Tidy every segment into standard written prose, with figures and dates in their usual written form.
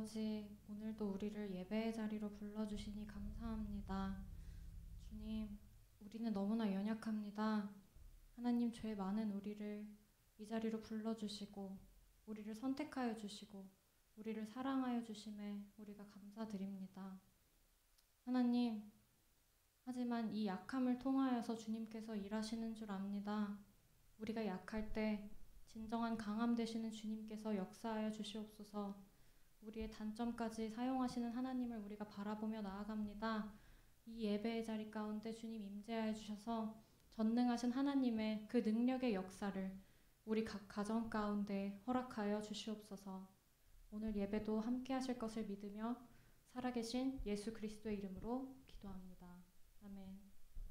아버지, 오늘도 우리를 예배의 자리로 불러주시니 감사합니다. 주님, 우리는 너무나 연약합니다. 하나님, 죄 많은 우리를 이 자리로 불러주시고 우리를 선택하여 주시고 우리를 사랑하여 주심에 우리가 감사드립니다. 하나님, 하지만 이 약함을 통하여서 주님께서 일하시는 줄 압니다. 우리가 약할 때 진정한 강함 되시는 주님께서 역사하여 주시옵소서. 우리의 단점까지 사용하시는 하나님을 우리가 바라보며 나아갑니다. 이 예배의 자리 가운데 주님 임재하여 주셔서 전능하신 하나님의 그 능력의 역사를 우리 각 가정 가운데 허락하여 주시옵소서. 오늘 예배도 함께 하실 것을 믿으며 살아계신 예수 그리스도의 이름으로 기도합니다. 아멘.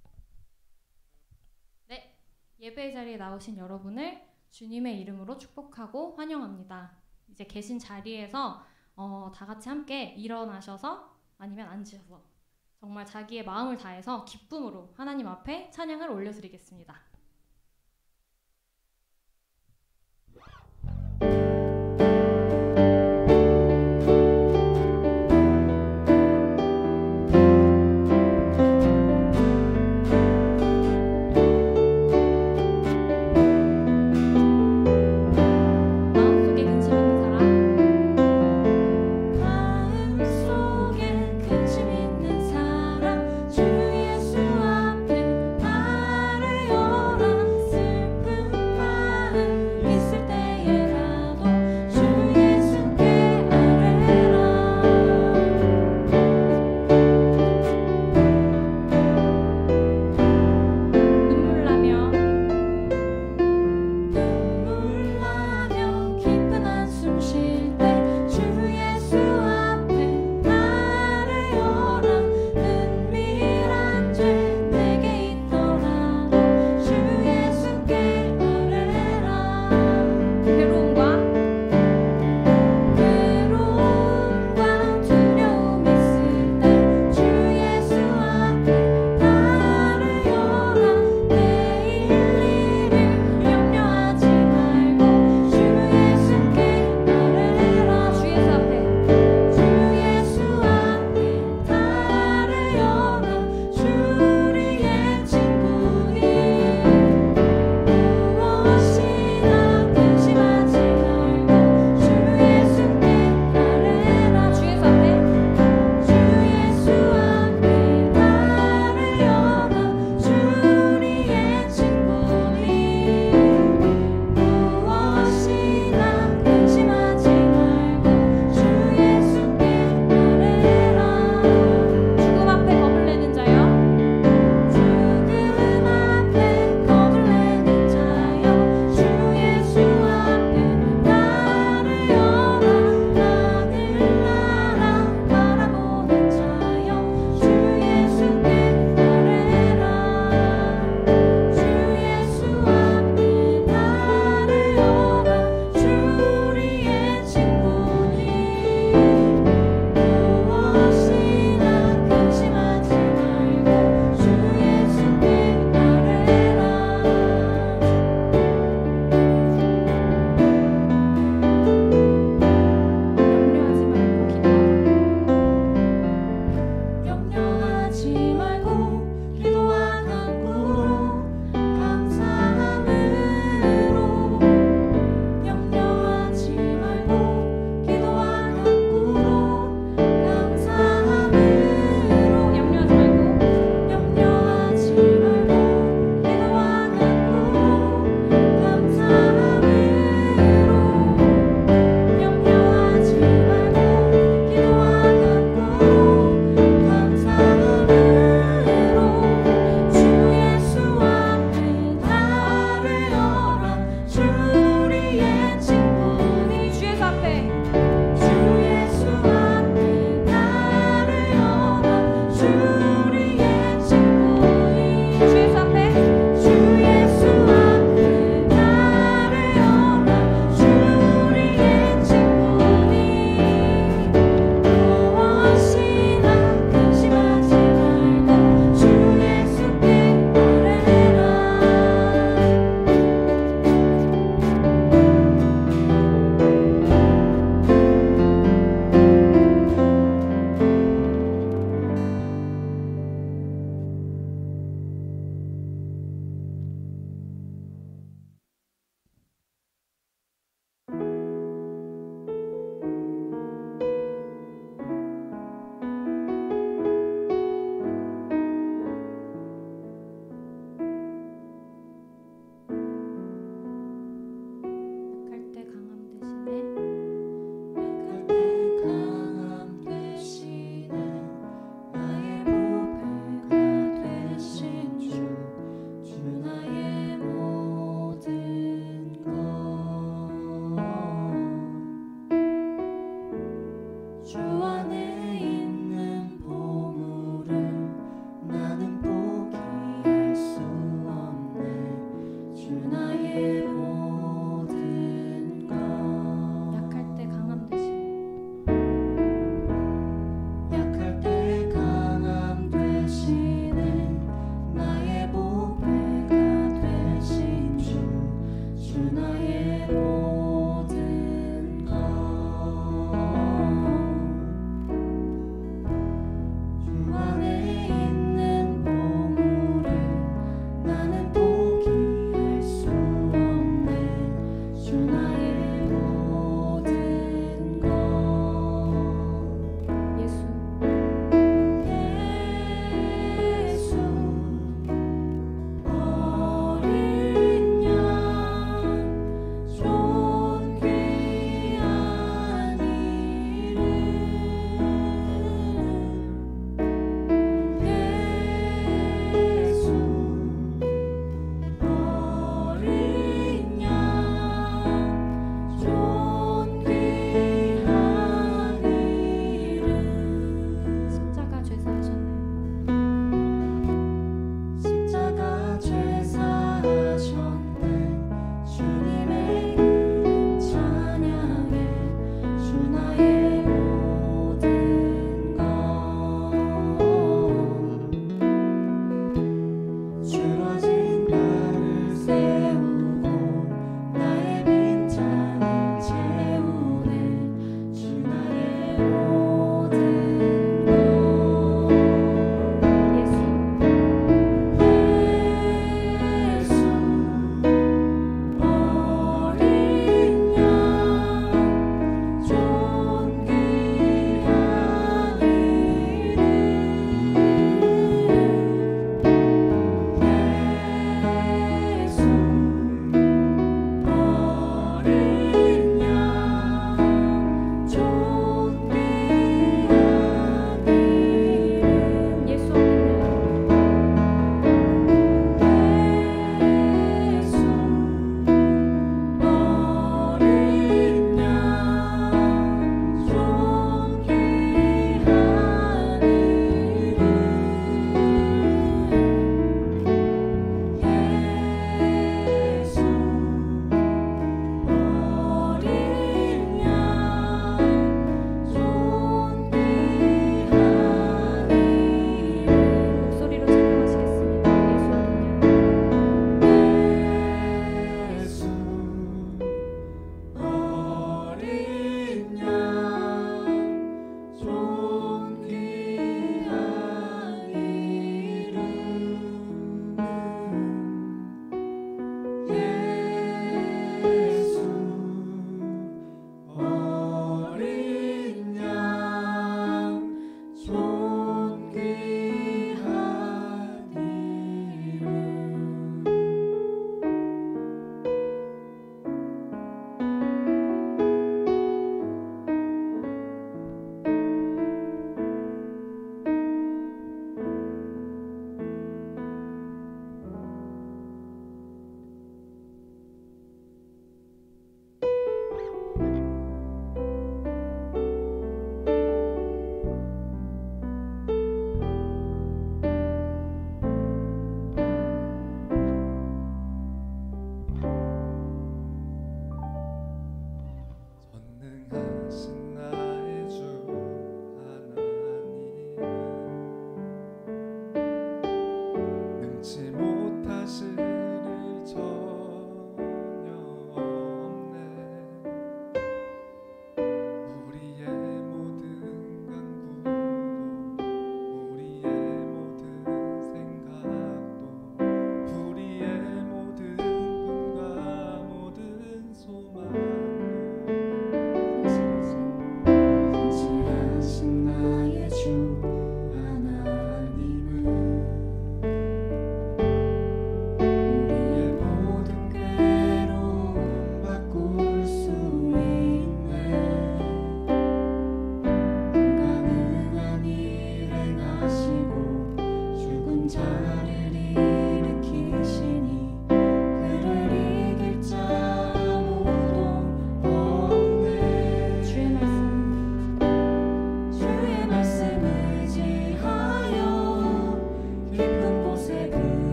네, 예배의 자리에 나오신 여러분을 주님의 이름으로 축복하고 환영합니다. 이제 계신 자리에서 다 같이 함께 일어나셔서 아니면 앉으셔서 정말 자기의 마음을 다해서 기쁨으로 하나님 앞에 찬양을 올려드리겠습니다. 마음속에 근심 있는 사람 주 예수 앞에 나를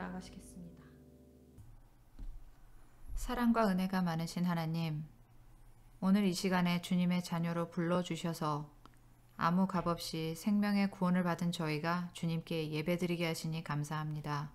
나아가시겠습니다. 사랑과 은혜가 많으신 하나님, 오늘 이 시간에 주님의 자녀로 불러주셔서 아무 값없이 생명의 구원을 받은 저희가 주님께 예배드리게 하시니 감사합니다.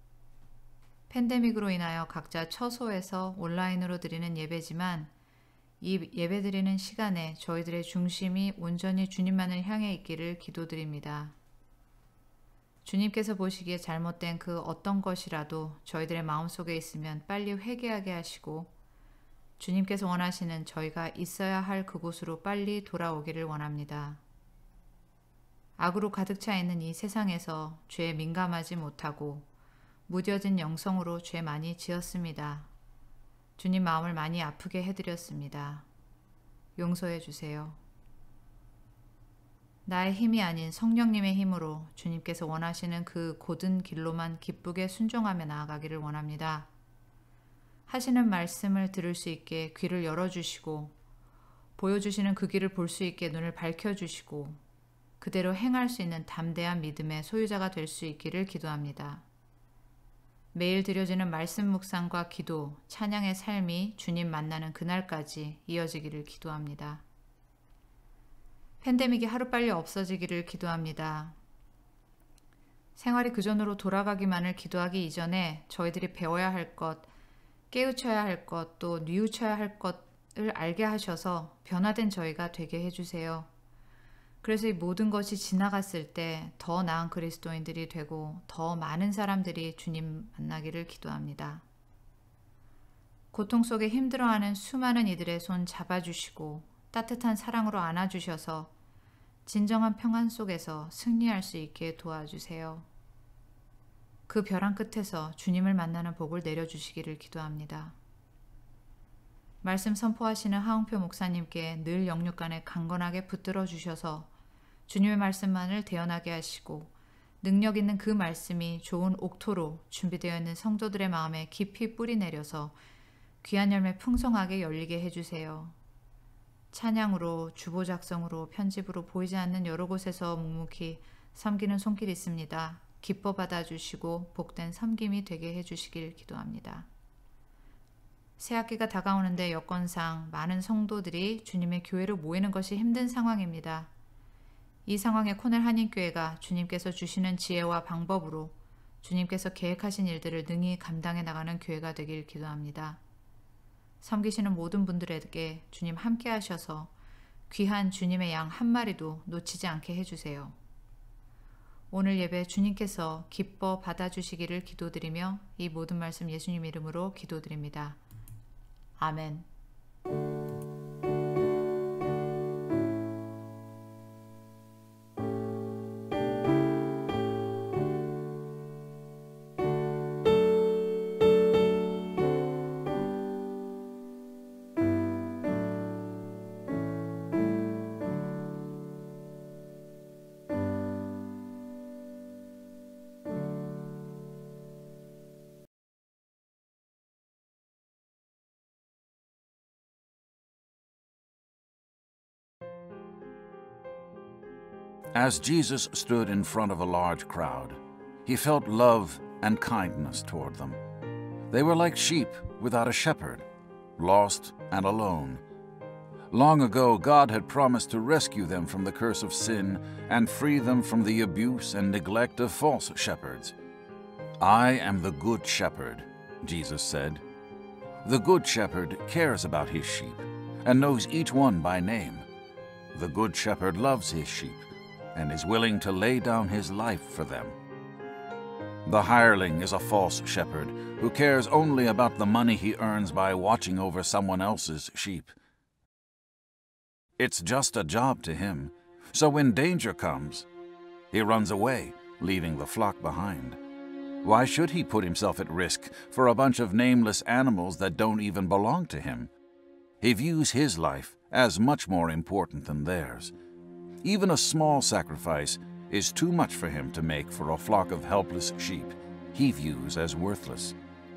팬데믹으로 인하여 각자 처소에서 온라인으로 드리는 예배지만 이 예배드리는 시간에 저희들의 중심이 온전히 주님만을 향해 있기를 기도드립니다. 주님께서 보시기에 잘못된 그 어떤 것이라도 저희들의 마음속에 있으면 빨리 회개하게 하시고 주님께서 원하시는 저희가 있어야 할 그곳으로 빨리 돌아오기를 원합니다. 악으로 가득 차 있는 이 세상에서 죄에 민감하지 못하고 무뎌진 영성으로 죄 많이 지었습니다. 주님 마음을 많이 아프게 해드렸습니다. 용서해 주세요. 나의 힘이 아닌 성령님의 힘으로 주님께서 원하시는 그 곧은 길로만 기쁘게 순종하며 나아가기를 원합니다. 하시는 말씀을 들을 수 있게 귀를 열어주시고 보여주시는 그 길을 볼 수 있게 눈을 밝혀주시고 그대로 행할 수 있는 담대한 믿음의 소유자가 될 수 있기를 기도합니다. 매일 드려지는 말씀 묵상과 기도, 찬양의 삶이 주님 만나는 그날까지 이어지기를 기도합니다. 팬데믹이 하루빨리 없어지기를 기도합니다. 생활이 그전으로 돌아가기만을 기도하기 이전에 저희들이 배워야 할 것, 깨우쳐야 할 것, 또 뉘우쳐야 할 것을 알게 하셔서 변화된 저희가 되게 해주세요. 그래서 이 모든 것이 지나갔을 때 더 나은 그리스도인들이 되고 더 많은 사람들이 주님 만나기를 기도합니다. 고통 속에 힘들어하는 수많은 이들의 손 잡아주시고 따뜻한 사랑으로 안아주셔서 진정한 평안 속에서 승리할 수 있게 도와주세요. 그 벼랑 끝에서 주님을 만나는 복을 내려주시기를 기도합니다. 말씀 선포하시는 하웅표 목사님께 늘 영육간에 강건하게 붙들어 주셔서 주님의 말씀만을 대언하게 하시고 능력 있는 그 말씀이 좋은 옥토로 준비되어 있는 성도들의 마음에 깊이 뿌리 내려서 귀한 열매 풍성하게 열리게 해주세요. 찬양으로, 주보 작성으로, 편집으로 보이지 않는 여러 곳에서 묵묵히 섬기는 손길이 있습니다. 기뻐 받아주시고 복된 섬김이 되게 해주시길 기도합니다. 새학기가 다가오는데 여건상 많은 성도들이 주님의 교회로 모이는 것이 힘든 상황입니다. 이 상황에 코넬 한인교회가 주님께서 주시는 지혜와 방법으로 주님께서 계획하신 일들을 능히 감당해 나가는 교회가 되길 기도합니다. 섬기시는 모든 분들에게 주님 함께 하셔서 귀한 주님의 양 한 마리도 놓치지 않게 해주세요. 오늘 예배 주님께서 기뻐 받아주시기를 기도드리며 이 모든 말씀 예수님 이름으로 기도드립니다. 아멘. As Jesus stood in front of a large crowd, he felt love and kindness toward them. They were like sheep without a shepherd, lost and alone. Long ago, God had promised to rescue them from the curse of sin and free them from the abuse and neglect of false shepherds. I am the good shepherd, Jesus said. The good shepherd cares about his sheep and knows each one by name. The good shepherd loves his sheep and is willing to lay down his life for them. The hireling is a false shepherd who cares only about the money he earns by watching over someone else's sheep. It's just a job to him, so when danger comes, he runs away, leaving the flock behind. Why should he put himself at risk for a bunch of nameless animals that don't even belong to him? He views his life as much more important than theirs. Even a small sacrifice is too much for him to make for a flock of helpless sheep he views as worthless.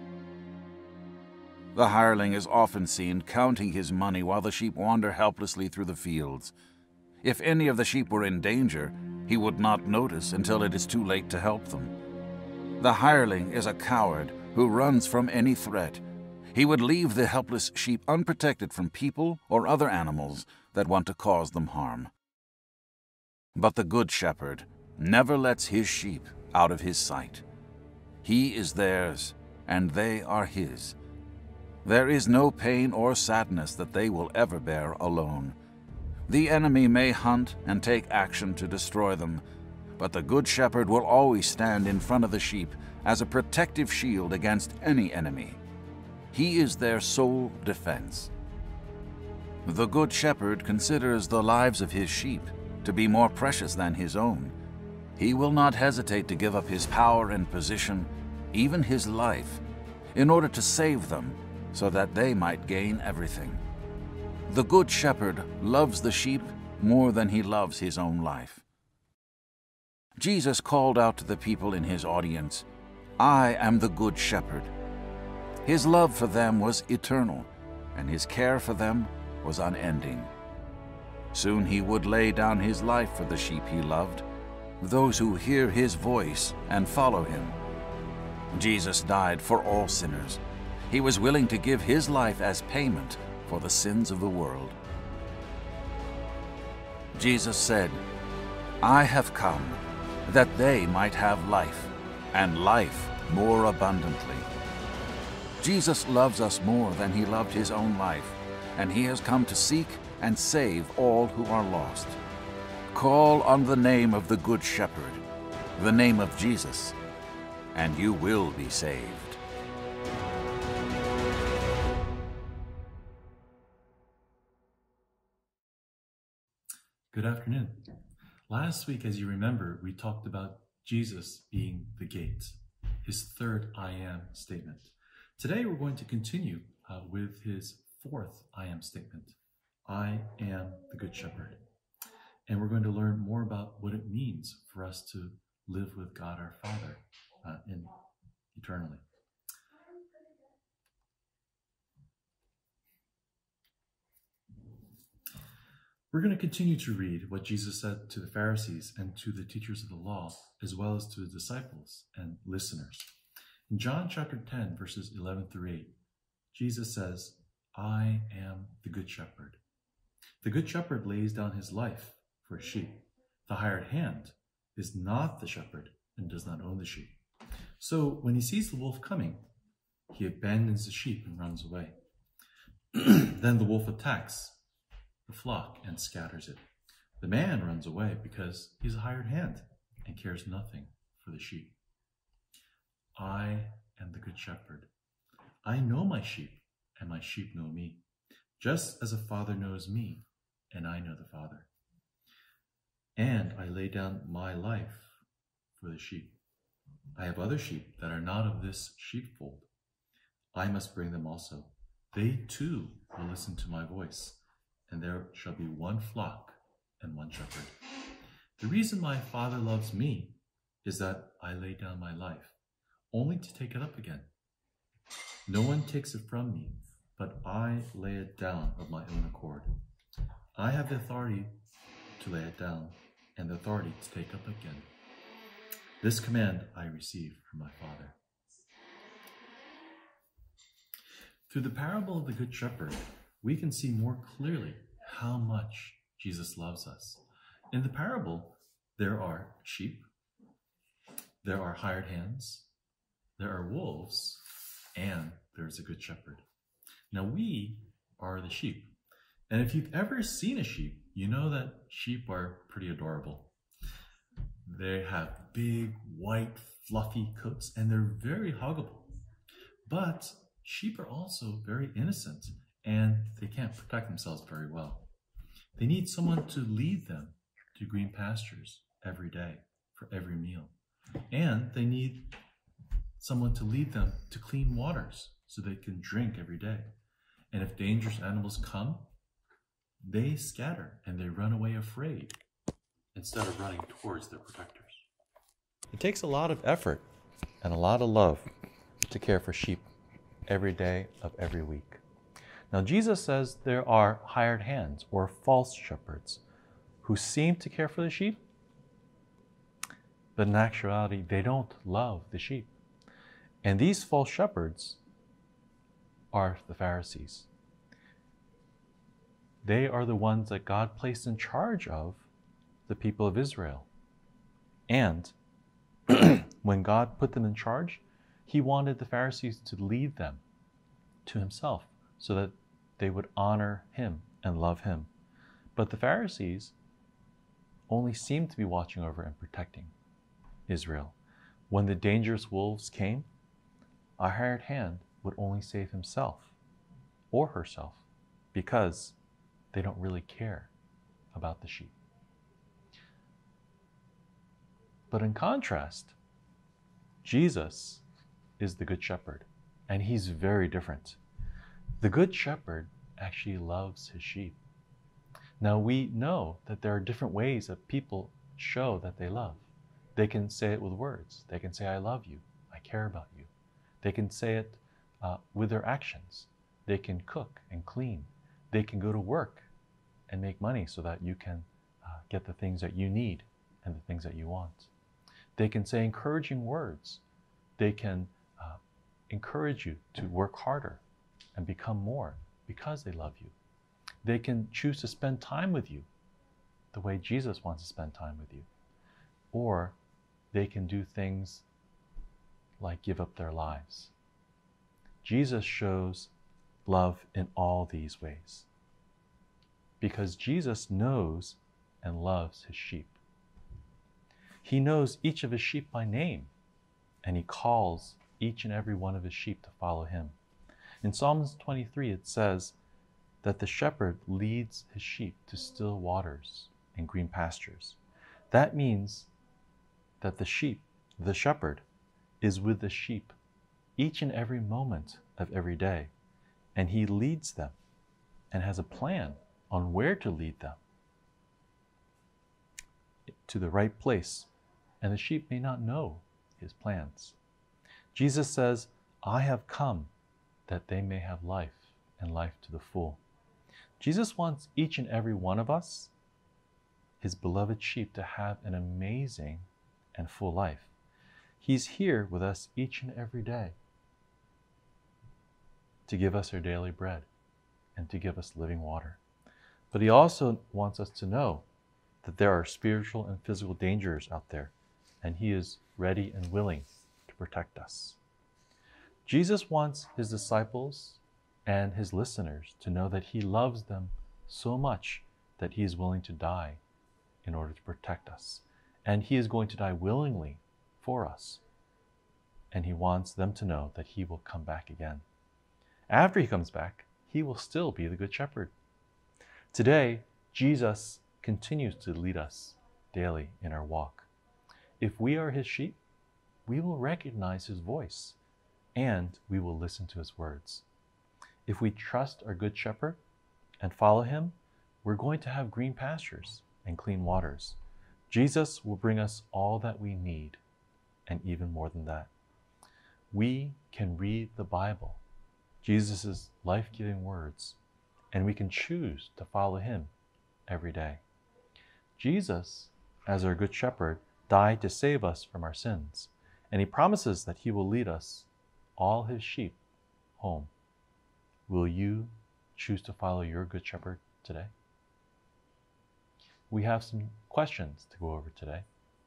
The hireling is often seen counting his money while the sheep wander helplessly through the fields. If any of the sheep were in danger, he would not notice until it is too late to help them. The hireling is a coward who runs from any threat. He would leave the helpless sheep unprotected from people or other animals that want to cause them harm. But the Good Shepherd never lets his sheep out of his sight. He is theirs, and they are his. There is no pain or sadness that they will ever bear alone. The enemy may hunt and take action to destroy them, but the Good Shepherd will always stand in front of the sheep as a protective shield against any enemy. He is their sole defense. The Good Shepherd considers the lives of his sheep to be more precious than his own. He will not hesitate to give up his power and position, even his life, in order to save them so that they might gain everything. The Good Shepherd loves the sheep more than he loves his own life. Jesus called out to the people in his audience, "I am the Good Shepherd." His love for them was eternal, and his care for them was unending. Soon he would lay down his life for the sheep he loved, those who hear his voice and follow him. Jesus died for all sinners. He was willing to give his life as payment for the sins of the world. Jesus said, "I have come that they might have life, and life more abundantly." Jesus loves us more than he loved his own life, and he has come to seek and save all who are lost. Call on the name of the Good Shepherd, the name of Jesus, and you will be saved. Good afternoon. Last week, as you remember, we talked about Jesus being the gate, his third I am statement. Today, we're going to continue with his fourth I am statement. I am the Good Shepherd. And we're going to learn more about what it means for us to live with God our Father eternally. We're going to continue to read what Jesus said to the Pharisees and to the teachers of the law, as well as to the disciples and listeners. In John chapter 10, verses 11 through 8, Jesus says, "I am the Good Shepherd. The Good Shepherd lays down his life for his sheep. The hired hand is not the shepherd and does not own the sheep. So when he sees the wolf coming, he abandons the sheep and runs away. Then the wolf attacks the flock and scatters it. The man runs away because he's a hired hand and cares nothing for the sheep. I am the Good Shepherd. I know my sheep, and my sheep know me, just as a father knows me, and I know the Father. And I lay down my life for the sheep. I have other sheep that are not of this sheepfold. I must bring them also. They too will listen to my voice, and there shall be one flock and one shepherd. The reason my Father loves me is that I lay down my life, only to take it up again. No one takes it from me, but I lay it down of my own accord. I have the authority to lay it down and the authority to take up again. This command I received from my Father." Through the parable of the Good Shepherd, we can see more clearly how much Jesus loves us. In the parable, there are sheep, there are hired hands, there are wolves, and there's a good shepherd. Now we are the sheep. And if you've ever seen a sheep, you know that sheep are pretty adorable. They have big, white, fluffy coats, and they're very huggable. But sheep are also very innocent, and they can't protect themselves very well. They need someone to lead them to green pastures every day for every meal. And they need someone to lead them to clean waters so they can drink every day. And if dangerous animals come, they scatter and they run away afraid instead of running towards their protectors. It takes a lot of effort and a lot of love to care for sheep every day of every week. Now, Jesus says there are hired hands or false shepherds who seem to care for the sheep, but in actuality, they don't love the sheep. And these false shepherds are the Pharisees. They are the ones that God placed in charge of the people of Israel. And when God put them in charge, He wanted the Pharisees to lead them to Himself so that they would honor Him and love Him. But the Pharisees only seemed to be watching over and protecting Israel. When the dangerous wolves came, a hired hand would only save himself or herself because they don't really care about the sheep. But in contrast, Jesus is the Good Shepherd, and He's very different. The Good Shepherd actually loves His sheep. Now we know that there are different ways that people show that they love. They can say it with words. They can say, I love you. I care about you. They can say it with their actions. They can cook and clean. They can go to work and make money so that you can get the things that you need and the things that you want. They can say encouraging words. They can encourage you to work harder and become more because they love you. They can choose to spend time with you the way Jesus wants to spend time with you. Or they can do things like give up their lives. Jesus shows love in all these ways because Jesus knows and loves His sheep. He knows each of His sheep by name, and He calls each and every one of His sheep to follow Him. In Psalms 23, it says that the shepherd leads his sheep to still waters and green pastures. That means that the shepherd, is with the sheep each and every moment of every day, and he leads them and has a plan on where to lead them to the right place, and the sheep may not know His plans. Jesus says, I have come that they may have life and life to the full. Jesus wants each and every one of us, His beloved sheep, to have an amazing and full life. He's here with us each and every day to give us our daily bread and to give us living water. But He also wants us to know that there are spiritual and physical dangers out there, and He is ready and willing to protect us. Jesus wants His disciples and His listeners to know that He loves them so much that He is willing to die in order to protect us. And He is going to die willingly for us. And He wants them to know that He will come back again. After He comes back, He will still be the Good Shepherd. Today, Jesus continues to lead us daily in our walk. If we are His sheep, we will recognize His voice and we will listen to His words. If we trust our Good Shepherd and follow Him, we're going to have green pastures and clean waters. Jesus will bring us all that we need, and even more than that. We can read the Bible, Jesus' life-giving words, and we can choose to follow Him every day. Jesus, as our Good Shepherd, died to save us from our sins, and He promises that He will lead us, all His sheep, home. Will you choose to follow your Good Shepherd today? We have some questions to go over today.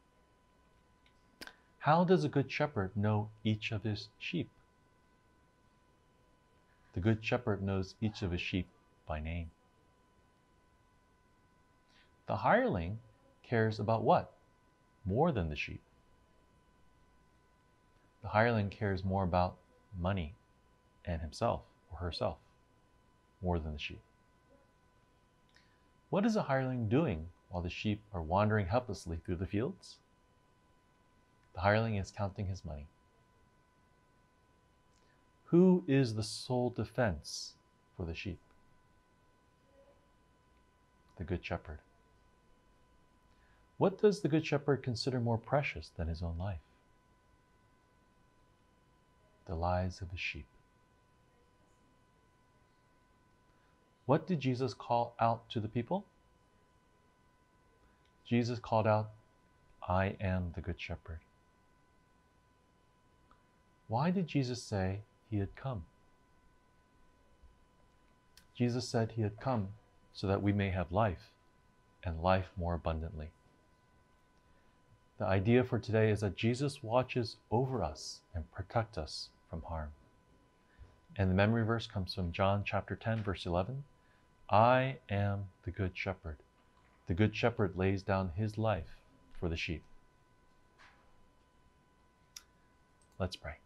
How does a Good Shepherd know each of his sheep? The Good Shepherd knows each of his sheep by name. The hireling cares about what? More than the sheep. The hireling cares more about money and himself or herself more than the sheep. What is a hireling doing while the sheep are wandering helplessly through the fields? The hireling is counting his money. Who is the sole defense for the sheep? The Good Shepherd. What does the Good Shepherd consider more precious than his own life? The lives of his sheep. What did Jesus call out to the people? Jesus called out, I am the Good Shepherd. Why did Jesus say he had come? Jesus said he had come so that we may have life, and life more abundantly. The idea for today is that Jesus watches over us and protects us from harm. And the memory verse comes from John chapter 10, verse 11. I am the good shepherd. The good shepherd lays down his life for the sheep. Let's pray.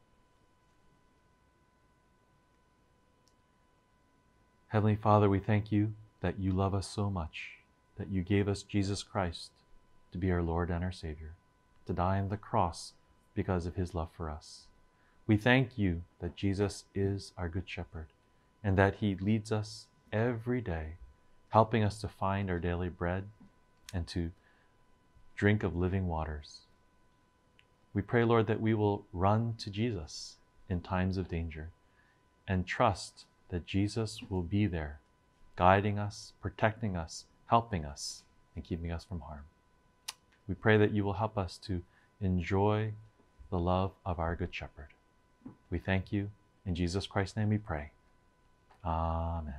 Heavenly Father, we thank you that you love us so much, that you gave us Jesus Christ to be our Lord and our Savior, to die on the cross because of his love for us. We thank you that Jesus is our good shepherd and that he leads us every day, helping us to find our daily bread and to drink of living waters. We pray, Lord, that we will run to Jesus in times of danger and trust that Jesus will be there, guiding us, protecting us, helping us, and keeping us from harm. We pray that you will help us to enjoy the love of our Good Shepherd. We thank you. In Jesus Christ's name we pray. 아멘.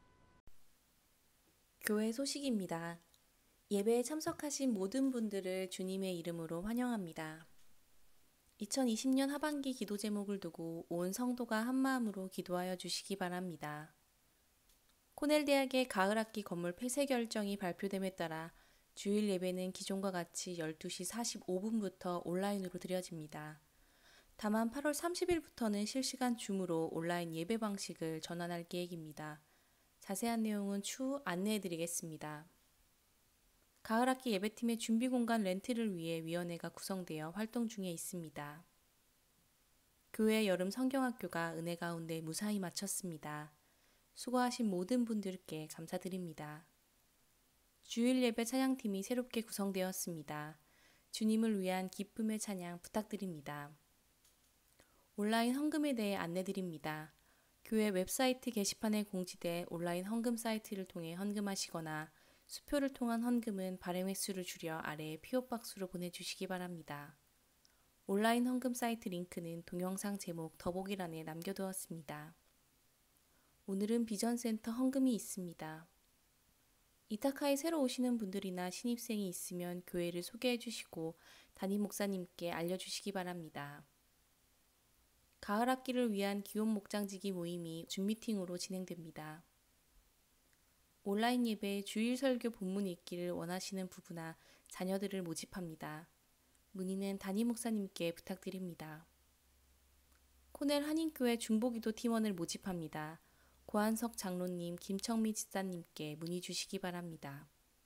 교회 소식입니다. 예배에 참석하신 모든 분들을 주님의 이름으로 환영합니다. 2020년 하반기 기도 제목을 두고 온 성도가 한마음으로 기도하여 주시기 바랍니다. 코넬 대학의 가을 학기 건물 폐쇄 결정이 발표됨에 따라 주일 예배는 기존과 같이 12시 45분부터 온라인으로 드려집니다. 다만 8월 30일부터는 실시간 줌으로 온라인 예배 방식을 전환할 계획입니다. 자세한 내용은 추후 안내해드리겠습니다. 가을 학기 예배팀의 준비 공간 렌트를 위해 위원회가 구성되어 활동 중에 있습니다. 교회 여름 성경학교가 은혜 가운데 무사히 마쳤습니다. 수고하신 모든 분들께 감사드립니다. 주일 예배 찬양팀이 새롭게 구성되었습니다. 주님을 위한 기쁨의 찬양 부탁드립니다. 온라인 헌금에 대해 안내드립니다. 교회 웹사이트 게시판에 공지돼 온라인 헌금 사이트를 통해 헌금하시거나 수표를 통한 헌금은 발행 횟수를 줄여 아래에 피오박스로 보내주시기 바랍니다. 온라인 헌금 사이트 링크는 동영상 제목 더보기란에 남겨두었습니다. 오늘은 비전센터 헌금이 있습니다. 이타카에 새로 오시는 분들이나 신입생이 있으면 교회를 소개해 주시고 담임 목사님께 알려주시기 바랍니다. 가을 학기를 위한 기혼 목장지기 모임이 줌 미팅으로 진행됩니다. 온라인 예배에 주일 설교 본문 읽기를 원하시는 부부나 자녀들을 모집합니다. 문의는 담임 목사님께 부탁드립니다. 코넬 한인교회 중보기도 팀원을 모집합니다. 고한석 장로님, 김청미 집사님께 문의 주시기 바랍니다.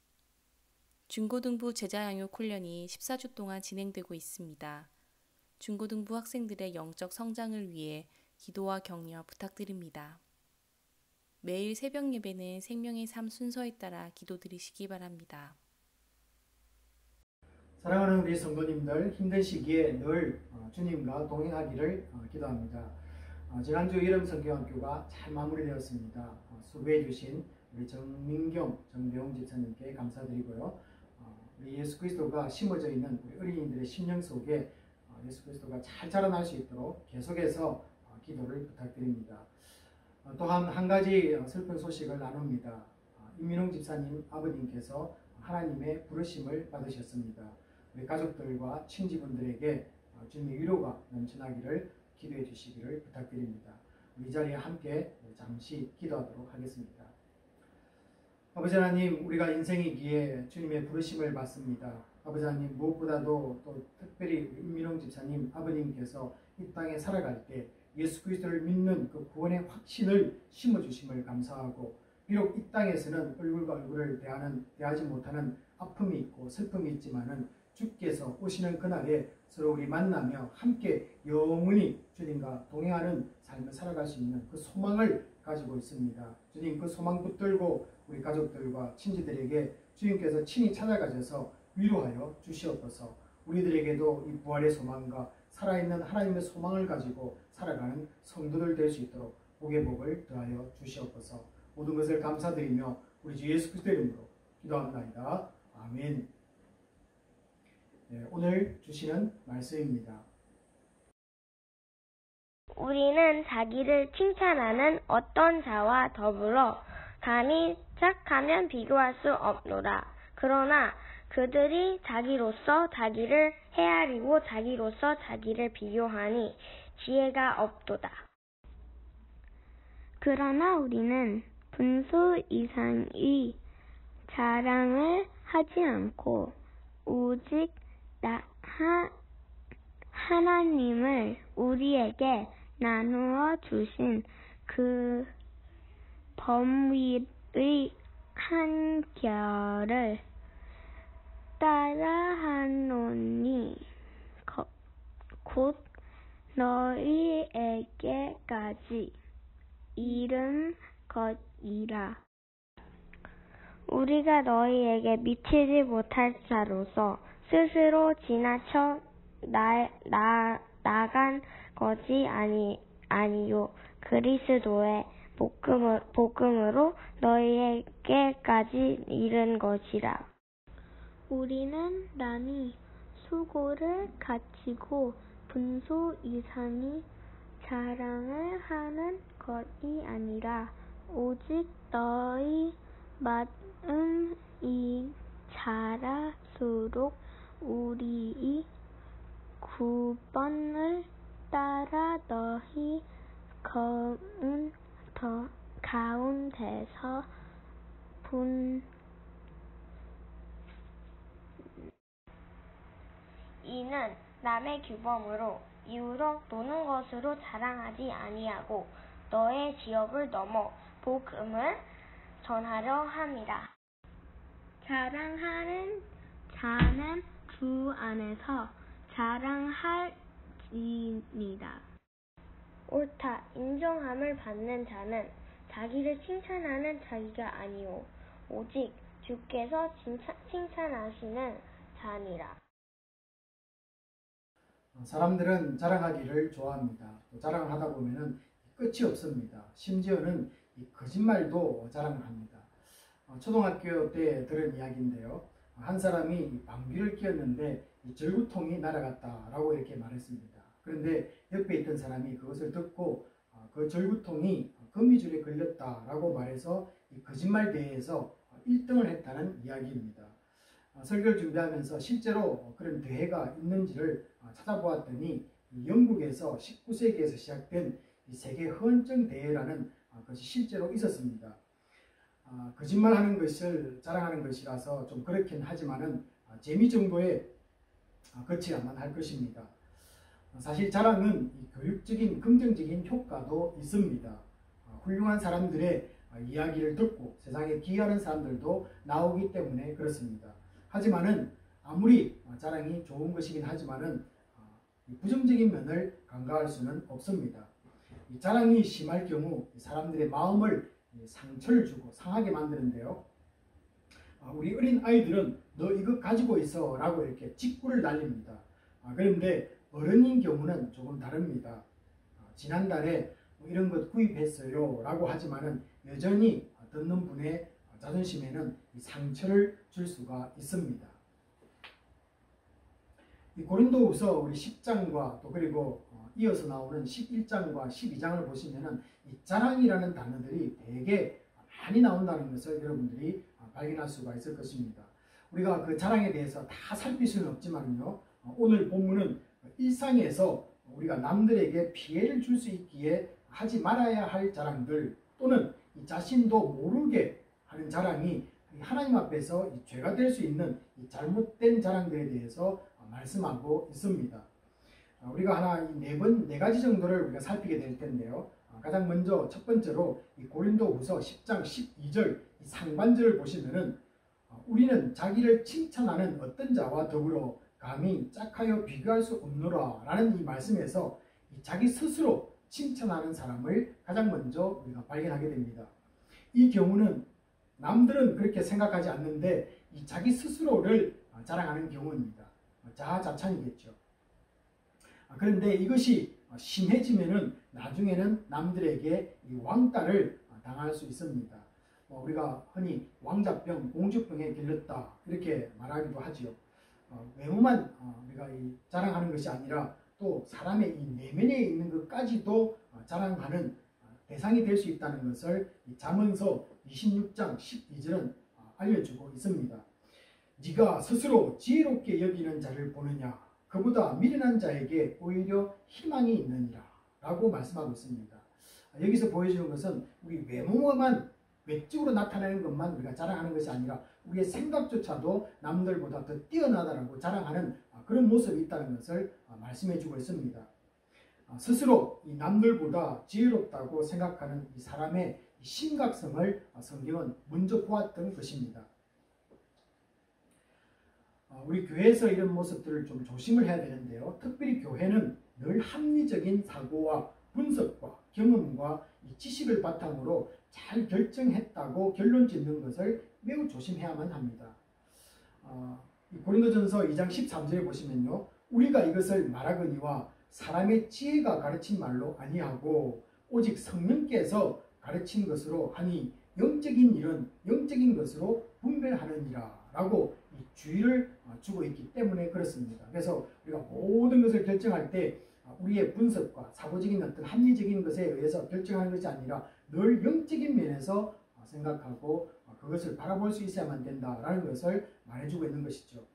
중고등부 제자양육 훈련이 14주 동안 진행되고 있습니다. 중고등부 학생들의 영적 성장을 위해 기도와 격려 부탁드립니다. 매일 새벽 예배는 생명의 삶 순서에 따라 기도드리시기 바랍니다. 사랑하는 우리 성도님들, 힘든 시기에 늘 주님과 동행하기를 기도합니다. 지난주 이름 성경학교가 잘 마무리되었습니다. 수고해 주신 우리 정민경, 정배용 집사님께 감사드리고요. 우리 예수 그리스도가 심어져 있는 우리 어린이들의 심령 속에 예수 그리스도가 잘 자라날 수 있도록 계속해서 기도를 부탁드립니다. 또한 한 가지 슬픈 소식을 나눕니다. 임민홍 집사님 아버님께서 하나님의 부르심을 받으셨습니다. 우리 가족들과 친지분들에게 주님의 위로가 넘쳐나기를 기도해 주시기를 부탁드립니다. 이 자리에 함께 잠시 기도하도록 하겠습니다. 아버지 하나님, 우리가 인생이기에 주님의 부르심을 받습니다. 아버지 하나님, 무엇보다도 또 특별히 임민홍 집사님 아버님께서 이 땅에 살아갈 때 예수 그리스도를 믿는 그 구원의 확신을 심어주심을 감사하고, 비록 이 땅에서는 얼굴과 얼굴을 대하지 못하는 아픔이 있고 슬픔이 있지만은 주께서 오시는 그날에 서로 우리 만나며 함께 영원히 주님과 동행하는 삶을 살아갈 수 있는 그 소망을 가지고 있습니다. 주님, 그 소망 붙들고 우리 가족들과 친지들에게 주님께서 친히 찾아가셔서 위로하여 주시옵소서. 우리들에게도 이 부활의 소망과 살아있는 하나님의 소망을 가지고 살아가는 성도들 될 수 있도록 복의 복을 더하여 주시옵소서. 모든 것을 감사드리며 우리 주 예수 그리스도의 이름으로 기도합니다. 아멘. 네, 오늘 주시는 말씀입니다. 우리는 자기를 칭찬하는 어떤 자와 더불어 감히 착하면 비교할 수 없노라. 그러나 그들이 자기로서 자기를 헤아리고 자기로서 자기를 비교하니 지혜가 없도다. 그러나 우리는 분수 이상의 자랑을 하지 않고 오직 하나님을 우리에게 나누어 주신 그 범위의 한결을 따라하노니 곧 너희에게까지 이른 것이라. 우리가 너희에게 미치지 못할 자로서 스스로 지나쳐 나간 것이 아니요 그리스도의 복음으로 너희에게까지 이른 것이라. 우리는 남이 수고를 갖추고 분수 이상의 자랑을 하는 것이 아니라 오직 너희 마음이 자랄수록 우리의 구번을 따라 너희 가운데서 이는 남의 규범으로 이유로 노는 것으로 자랑하지 아니하고 너의 지역을 넘어 복음을 전하려 함이라. 자랑하는 자는 주 안에서 자랑할지니라. 옳다. 인정함을 받는 자는 자기를 칭찬하는 자기가 아니오 오직 주께서 칭찬하시는 자니라. 사람들은 자랑하기를 좋아합니다. 또 자랑을 하다 보면은 끝이 없습니다. 심지어는 이 거짓말도 자랑을 합니다. 초등학교 때 들은 이야기인데요. 한 사람이 방귀를 뀌었는데 이 절구통이 날아갔다라고 이렇게 말했습니다. 그런데 옆에 있던 사람이 그것을 듣고 그 절구통이 거미줄에 걸렸다라고 말해서 이 거짓말 대회에서 1등을 했다는 이야기입니다. 설교를 준비하면서 실제로 그런 대회가 있는지를 찾아보았더니 영국에서 19세기에서 시작된 이 세계 헌정 대회라는 것이 실제로 있었습니다. 거짓말하는 것을 자랑하는 것이라서 좀 그렇긴 하지만은 재미 정도에 그치야만 할 것입니다. 사실 자랑은 교육적인 긍정적인 효과도 있습니다. 훌륭한 사람들의 이야기를 듣고 세상에 기여하는 사람들도 나오기 때문에 그렇습니다. 하지만은 아무리 자랑이 좋은 것이긴 하지만은 부정적인 면을 간과할 수는 없습니다. 이 자랑이 심할 경우 사람들의 마음을 상처를 주고 상하게 만드는데요. 우리 어린 아이들은 너 이거 가지고 있어 라고 이렇게 직구를 날립니다. 그런데 어른인 경우는 조금 다릅니다. 지난달에 이런 것 구입했어요 라고 하지만은 여전히 듣는 분의 자존심에는 상처를 줄 수가 있습니다. 이 고린도후서 우리 10장과 또 그리고 이어서 나오는 11장과 12장을 보시면은 이 자랑이라는 단어들이 되게 많이 나온다는 것을 여러분들이 발견할 수가 있을 것입니다. 우리가 그 자랑에 대해서 다 살필 수는 없지만요. 오늘 본문은 일상에서 우리가 남들에게 피해를 줄 수 있기에 하지 말아야 할 자랑들 또는 이 자신도 모르게 하는 자랑이 하나님 앞에서 죄가 될 수 있는 이 잘못된 자랑들에 대해서 말씀하고 있습니다. 우리가 네 가지 정도를 우리가 살피게 될 텐데요. 가장 먼저 첫 번째로 이 고린도후서 10장 12절 이 상반절을 보시면은 우리는 자기를 칭찬하는 어떤 자와 더불어 감히 짝하여 비교할 수 없노라 라는 이 말씀에서 이 자기 스스로 칭찬하는 사람을 가장 먼저 우리가 발견하게 됩니다. 이 경우는 남들은 그렇게 생각하지 않는데 이 자기 스스로를 자랑하는 경우입니다. 자아자찬이겠죠. 그런데 이것이 심해지면은 나중에는 남들에게 이 왕따를 당할 수 있습니다. 우리가 흔히 왕자병, 공주병에 걸렸다 이렇게 말하기도 하지요. 외모만 우리가 자랑하는 것이 아니라 또 또 사람의 이 내면에 있는 것까지도 자랑하는 대상이 될 수 있다는 것을 잠언서 26장 12절은 알려주고 있습니다. 네가 스스로 지혜롭게 여기는 자를 보느냐 그보다 미련한 자에게 오히려 희망이 있느니라 라고 말씀하고 있습니다. 여기서 보여주는 것은 우리 외모만 외적으로 나타내는 것만 우리가 자랑하는 것이 아니라 우리의 생각조차도 남들보다 더 뛰어나다라고 자랑하는 그런 모습이 있다는 것을 말씀해 주고 있습니다. 스스로 이 남들보다 지혜롭다고 생각하는 이 사람의 심각성을 성경은 먼저 보았던 것입니다. 우리 교회에서 이런 모습들을 좀 조심을 해야 되는데요. 특별히 교회는 늘 합리적인 사고와 분석과 경험과 이 지식을 바탕으로 잘 결정했다고 결론 짓는 것을 매우 조심해야만 합니다. 고린도전서 2장 13절에 보시면요. 우리가 이것을 말하거니와 사람의 지혜가 가르친 말로 아니하고 오직 성령께서 가르친 것으로 하니 영적인 일은 영적인 것으로 분별하느니라 라고 이 주의를 주고 있기 때문에 그렇습니다. 그래서 우리가 모든 것을 결정할 때 우리의 분석과 사고적인 어떤 합리적인 것에 의해서 결정하는 것이 아니라 늘 영적인 면에서 생각하고 그것을 바라볼 수 있어야만 된다라는 것을 말해주고 있는 것이죠.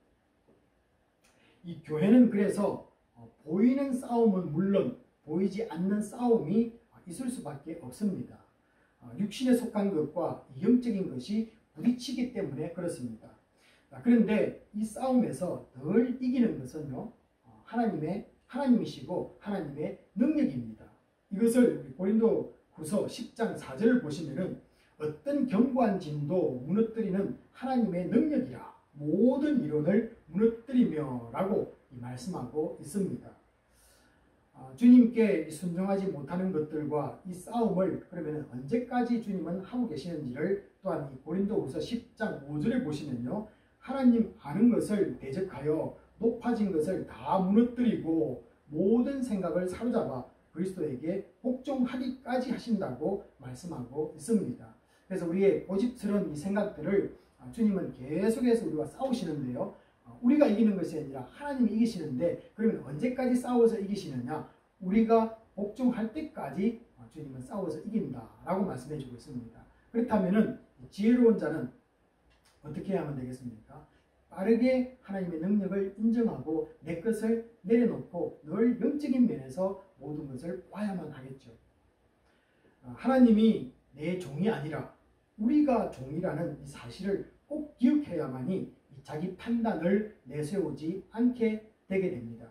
이 교회는 그래서 보이는 싸움은 물론 보이지 않는 싸움이 있을 수밖에 없습니다. 육신에 속한 것과 영적인 것이 부딪히기 때문에 그렇습니다. 그런데 이 싸움에서 늘 이기는 것은요, 하나님이시고 하나님의 능력입니다. 이것을 고린도후서 10장 4절을 보시면은 어떤 견고한 진도 무너뜨리는 하나님의 능력이라 모든 이론을 무너뜨리며 라고 말씀하고 있습니다. 주님께 순종하지 못하는 것들과 이 싸움을 그러면 언제까지 주님은 하고 계시는지를 또한 이 고린도후서 10장 5절에 보시면요. 하나님 아는 것을 대적하여 높아진 것을 다 무너뜨리고 모든 생각을 사로잡아 그리스도에게 복종하기까지 하신다고 말씀하고 있습니다. 그래서 우리의 고집스러운 이 생각들을 주님은 계속해서 우리와 싸우시는데요. 우리가 이기는 것이 아니라 하나님이 이기시는데 그러면 언제까지 싸워서 이기시느냐? 우리가 복종할 때까지 주님은 싸워서 이긴다라고 말씀해 주고 있습니다. 그렇다면 지혜로운 자는 어떻게 해야만 되겠습니까? 빠르게 하나님의 능력을 인정하고 내 것을 내려놓고 늘 영적인 면에서 모든 것을 봐야만 하겠죠. 하나님이 내 종이 아니라 우리가 종이라는 이 사실을 꼭 기억해야만이 자기 판단을 내세우지 않게 되게 됩니다.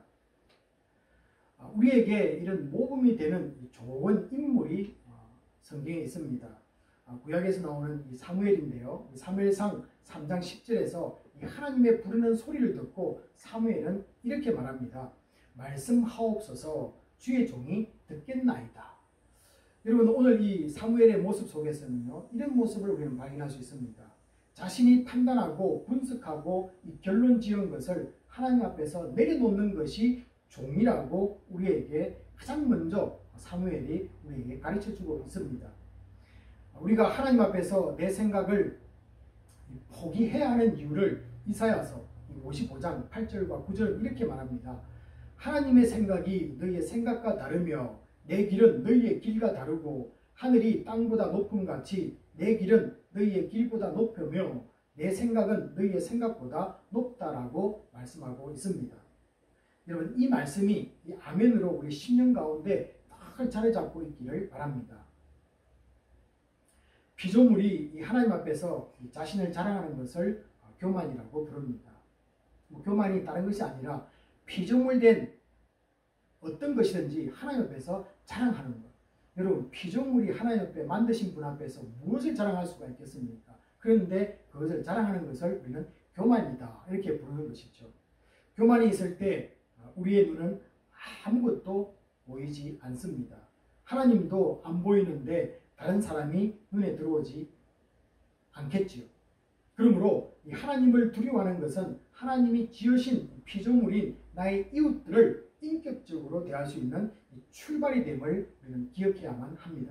우리에게 이런 모범이 되는 좋은 인물이 성경에 있습니다. 구약에서 나오는 이 사무엘인데요. 사무엘상 3장 10절에서 하나님의 부르는 소리를 듣고 사무엘은 이렇게 말합니다. 말씀하옵소서 주의 종이 듣겠나이다. 여러분 오늘 이 사무엘의 모습 속에서는요. 이런 모습을 우리는 발견할 수 있습니다. 자신이 판단하고 분석하고 이 결론 지은 것을 하나님 앞에서 내려놓는 것이 종이라고 우리에게 가장 먼저 사무엘이 우리에게 가르쳐주고 있습니다. 우리가 하나님 앞에서 내 생각을 포기해야 하는 이유를 이사야서 55장 8절과 9절 이렇게 말합니다. 하나님의 생각이 너희의 생각과 다르며 내 길은 너희의 길과 다르고 하늘이 땅보다 높음 같이 내 길은 너희의 길보다 높으며 내 생각은 너희의 생각보다 높다라고 말씀하고 있습니다. 여러분 이 말씀이 이 아멘으로 우리 심령 가운데 딱 자리 잡고 있기를 바랍니다. 피조물이 이 하나님 앞에서 자신을 자랑하는 것을 교만이라고 부릅니다. 교만이 다른 것이 아니라 피조물된 어떤 것이든지 하나님 앞에서 자랑하는 것. 여러분 피조물이 하나님 앞에 만드신 분 앞에서 무엇을 자랑할 수가 있겠습니까? 그런데 그것을 자랑하는 것을 우리는 교만이다 이렇게 부르는 것이죠. 교만이 있을 때 우리의 눈은 아무것도 보이지 않습니다. 하나님도 안 보이는데 다른 사람이 눈에 들어오지 않겠지요. 그러므로 이 하나님을 두려워하는 것은 하나님이 지으신 피조물인 나의 이웃들을 인격적으로 대할 수 있는 출발이 됨을 우리는 기억해야만 합니다.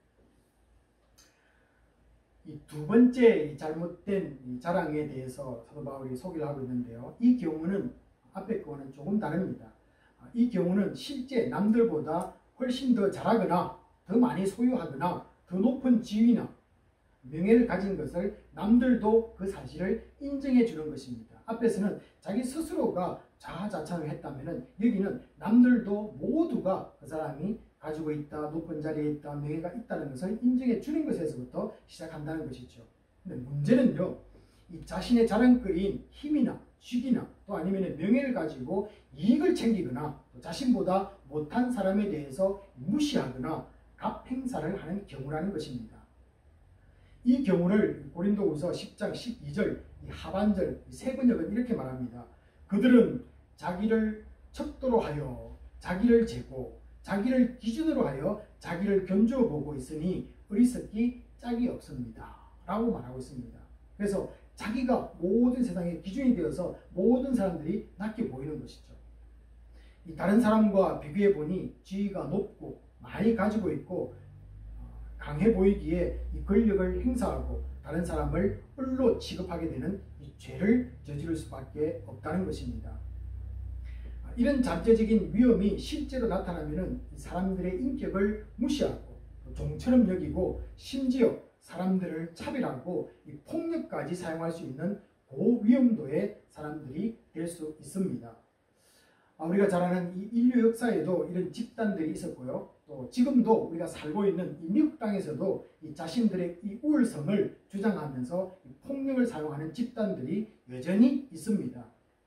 이 두 번째 잘못된 자랑에 대해서 사도 바울이 소개를 하고 있는데요. 이 경우는 앞에 거와는 조금 다릅니다. 이 경우는 실제 남들보다 훨씬 더 잘하거나 더 많이 소유하거나 더 높은 지위나 명예를 가진 것을 남들도 그 사실을 인정해 주는 것입니다. 앞에서는 자기 스스로가 자아자찬을 했다면 여기는 남들도 모두가 그 사람이 가지고 있다, 높은 자리에 있다, 명예가 있다는 것을 인정해 주는 것에서부터 시작한다는 것이죠. 근데 문제는요, 이 자신의 자랑거리인 힘이나 직이나 또 아니면 명예를 가지고 이익을 챙기거나 또 자신보다 못한 사람에 대해서 무시하거나 갑행사를 하는 경우라는 것입니다. 이 경우를 고린도후서 10장 12절 이 하반절 이 세 번역은 이렇게 말합니다. 그들은 자기를 척도로 하여 자기를 재고 자기를 기준으로 하여 자기를 견주어 보고 있으니 어리석기 짝이 없습니다. 라고 말하고 있습니다. 그래서 자기가 모든 세상의 기준이 되어서 모든 사람들이 낮게 보이는 것이죠. 이 다른 사람과 비교해 보니 지위가 높고 많이 가지고 있고 강해 보이기에 이 권력을 행사하고 다른 사람을 을로 취급하게 되는 이 죄를 저지를 수밖에 없다는 것입니다. 이런 잠재적인 위험이 실제로 나타나면 사람들의 인격을 무시하고 종처럼 여기고 심지어 사람들을 차별하고 이 폭력까지 사용할 수 있는 고위험도의 사람들이 될 수 있습니다. 우리가 잘 아는 이 인류 역사에도 이런 집단들이 있었고요. 또 지금도 우리가 살고 있는 이 미국 땅에서도 이 자신들의 이 우월성을 주장하면서 이 폭력을 사용하는 집단들이 여전히 있습니다.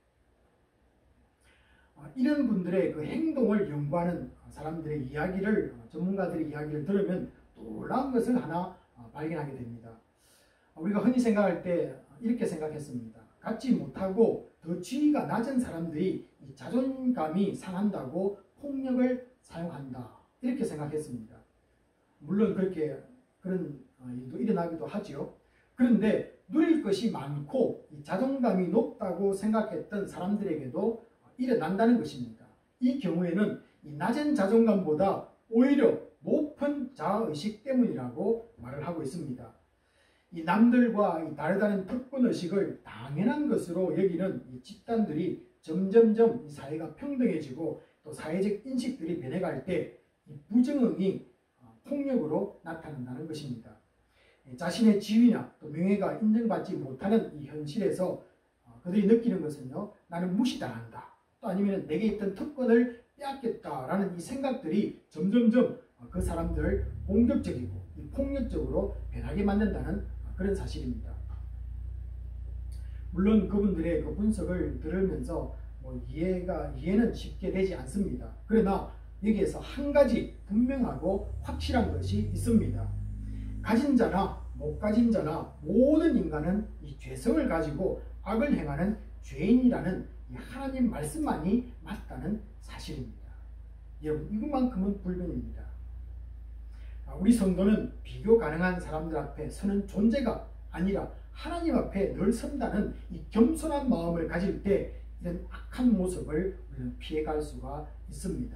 이런 분들의 그 행동을 연구하는 사람들의 이야기를, 전문가들의 이야기를 들으면 놀라운 것을 하나 발견하게 됩니다. 우리가 흔히 생각할 때 이렇게 생각했습니다. 갖지 못하고 더 지위가 낮은 사람들이 이 자존감이 상한다고 폭력을 사용한다. 이렇게 생각했습니다. 물론 그런 일도 일어나기도 하죠. 그런데 누릴 것이 많고 이 자존감이 높다고 생각했던 사람들에게도 일어난다는 것입니다. 이 경우에는 이 낮은 자존감보다 오히려 높은 자아의식 때문이라고 말을 하고 있습니다. 이 남들과 이 다르다는 특권의식을 당연한 것으로 여기는 이 집단들이 점점점 이 사회가 평등해지고 또 사회적 인식들이 변해갈 때 이 부정응이 폭력으로 나타난다는 것입니다. 자신의 지위나 또 명예가 인정받지 못하는 이 현실에서 그들이 느끼는 것은요, 나는 무시당한다. 또 아니면 내게 있던 특권을 빼앗겠다라는 이 생각들이 점점점 그 사람들을 공격적이고 폭력적으로 변하게 만든다는 그런 사실입니다. 물론 그분들의 그 분석을 들으면서 이해는 쉽게 되지 않습니다. 그러나 여기에서 한 가지 분명하고 확실한 것이 있습니다. 가진 자나 못 가진 자나 모든 인간은 이 죄성을 가지고 악을 행하는 죄인이라는 이 하나님 말씀만이 맞다는 사실입니다. 여러분, 이것만큼은 불변입니다. 우리 성도는 비교 가능한 사람들 앞에 서는 존재가 아니라 하나님 앞에 늘 선다는 이 겸손한 마음을 가질 때 이런 악한 모습을 우리는 피해갈 수가 있습니다.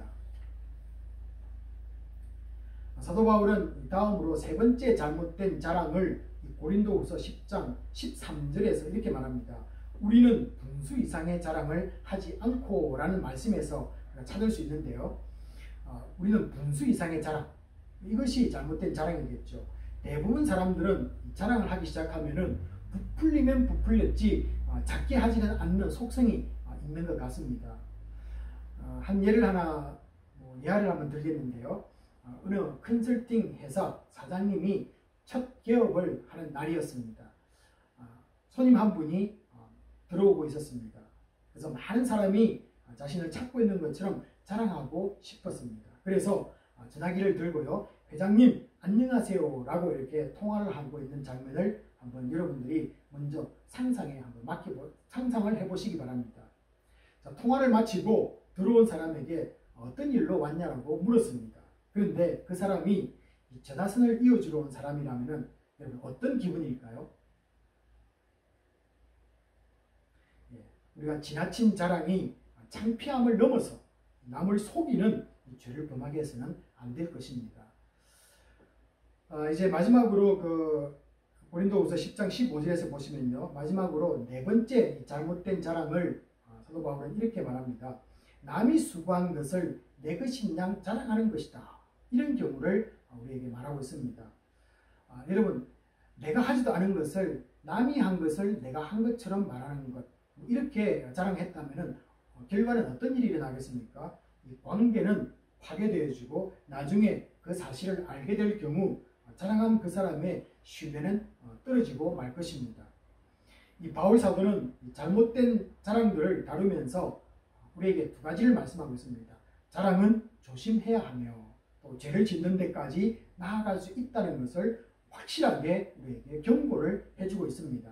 사도 바울은 다음으로 세 번째 잘못된 자랑을 고린도후서 10장 13절에서 이렇게 말합니다. 우리는 분수 이상의 자랑을 하지 않고 라는 말씀에서 찾을 수 있는데요. 우리는 분수 이상의 자랑, 이것이 잘못된 자랑이겠죠. 대부분 사람들은 자랑을 하기 시작하면은 부풀리면 부풀렸지 작게 하지는 않는 속성이 있는 것 같습니다. 한 예를 하나 예화를 한번 들겠는데요. 어느 컨설팅 회사 사장님이 첫 개업을 하는 날이었습니다. 손님 한 분이 들어오고 있었습니다. 그래서 많은 사람이 자신을 찾고 있는 것처럼 자랑하고 싶었습니다. 그래서 전화기를 들고요, 회장님 안녕하세요 라고 이렇게 통화를 하고 있는 장면을 한번 여러분들이 먼저 상상을 해보시기 바랍니다. 자, 통화를 마치고 들어온 사람에게 어떤 일로 왔냐고 물었습니다. 그런데 그 사람이 전화선을 이어주러 온 사람이라면 여러분 어떤 기분일까요? 우리가 지나친 자랑이 창피함을 넘어서 남을 속이는 죄를 범하게 해서는 안 될 것입니다. 이제 마지막으로 그 고린도후서 10장 15절에서 보시면요, 마지막으로 네 번째 잘못된 자랑을 사도 바울은 이렇게 말합니다. 남이 수고한 것을 내 것인 양 자랑하는 것이다. 이런 경우를 우리에게 말하고 있습니다. 여러분, 내가 하지도 않은 것을 남이 한 것을 내가 한 것처럼 말하는 것, 이렇게 자랑했다면 결과는 어떤 일이 일어나겠습니까? 이 관계는 파괴되어지고 나중에 그 사실을 알게 될 경우 자랑한 그 사람의 신뢰는 떨어지고 말 것입니다. 이 바울 사도는 잘못된 자랑들을 다루면서 우리에게 두 가지를 말씀하고 있습니다. 자랑은 조심해야 하며 또 죄를 짓는 데까지 나아갈 수 있다는 것을 확실하게 우리에게 경고를 해주고 있습니다.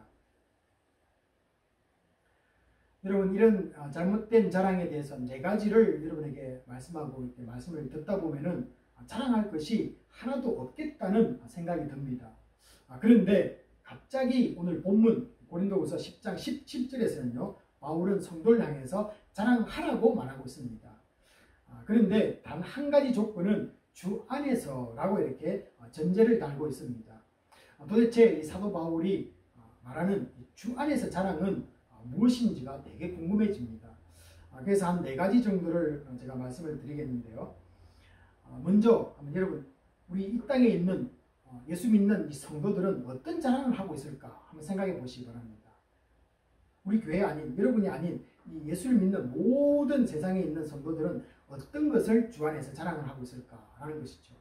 여러분, 이런 잘못된 자랑에 대해서 네 가지를 여러분에게 말씀하고 이렇게 말씀을 듣다 보면은 자랑할 것이 하나도 없겠다는 생각이 듭니다. 그런데 갑자기 오늘 본문 고린도후서 10장 17절에서는요, 바울은 성도를 향해서 자랑하라고 말하고 있습니다. 그런데 단 한 가지 조건은 주 안에서라고 이렇게 전제를 달고 있습니다. 도대체 이 사도 바울이 말하는 주 안에서 자랑은 무엇인지가 되게 궁금해집니다. 그래서 한 네 가지 정도를 제가 말씀을 드리겠는데요. 먼저 여러분, 우리 이 땅에 있는 예수 믿는 이 성도들은 어떤 자랑을 하고 있을까 한번 생각해 보시기 바랍니다. 우리 교회 아닌, 여러분이 아닌 이 예수를 믿는 모든 세상에 있는 성도들은 어떤 것을 주 안에서 자랑을 하고 있을까라는 것이죠.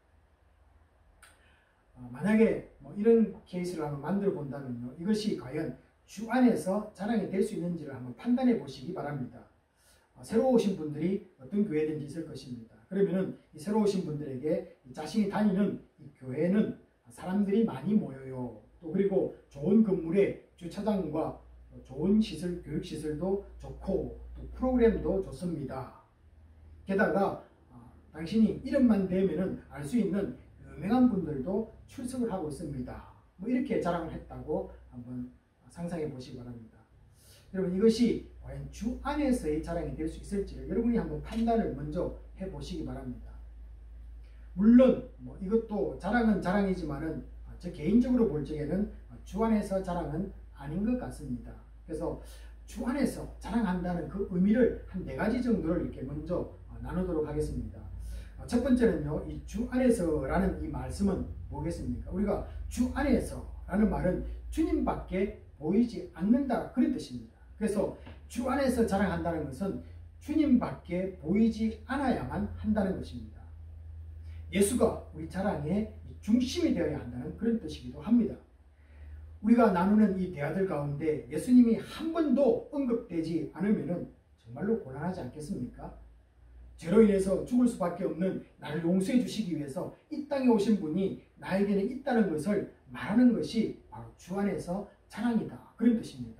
만약에 이런 케이스를 한번 만들어 본다면요, 이것이 과연 주 안에서 자랑이 될 수 있는지를 한번 판단해 보시기 바랍니다. 새로 오신 분들이 어떤 교회든지 있을 것입니다. 그러면은 이 새로 오신 분들에게 자신이 다니는 이 교회는 사람들이 많이 모여요. 또 그리고 좋은 건물에 주차장과 좋은 시설, 교육시설도 좋고 또 프로그램도 좋습니다. 게다가 당신이 이름만 대면은 알 수 있는 유명한 분들도 출석을 하고 있습니다. 이렇게 자랑을 했다고 한번 상상해 보시기 바랍니다. 여러분, 이것이 과연 주 안에서의 자랑이 될 수 있을지를 여러분이 한번 판단을 먼저 해 보시기 바랍니다. 물론 이것도 자랑은 자랑이지만은 저 개인적으로 볼 적에는 주 안에서 자랑은 아닌 것 같습니다. 그래서 주 안에서 자랑한다는 그 의미를 한 네 가지 정도를 이렇게 먼저 나누도록 하겠습니다. 첫 번째는요, 이 주 안에서라는 이 말씀은 뭐겠습니까? 우리가 주 안에서라는 말은 주님밖에 보이지 않는다, 그런 뜻입니다. 그래서 주 안에서 자랑한다는 것은 주님밖에 보이지 않아야만 한다는 것입니다. 예수가 우리 자랑의 중심이 되어야 한다는 그런 뜻이기도 합니다. 우리가 나누는 이 대화들 가운데 예수님이 한 번도 언급되지 않으면 정말로 곤란하지 않겠습니까? 죄로 인해서 죽을 수밖에 없는 나를 용서해 주시기 위해서 이 땅에 오신 분이 나에게는 있다는 것을 말하는 것이 바로 주 안에서 자랑이다, 그런 뜻입니다.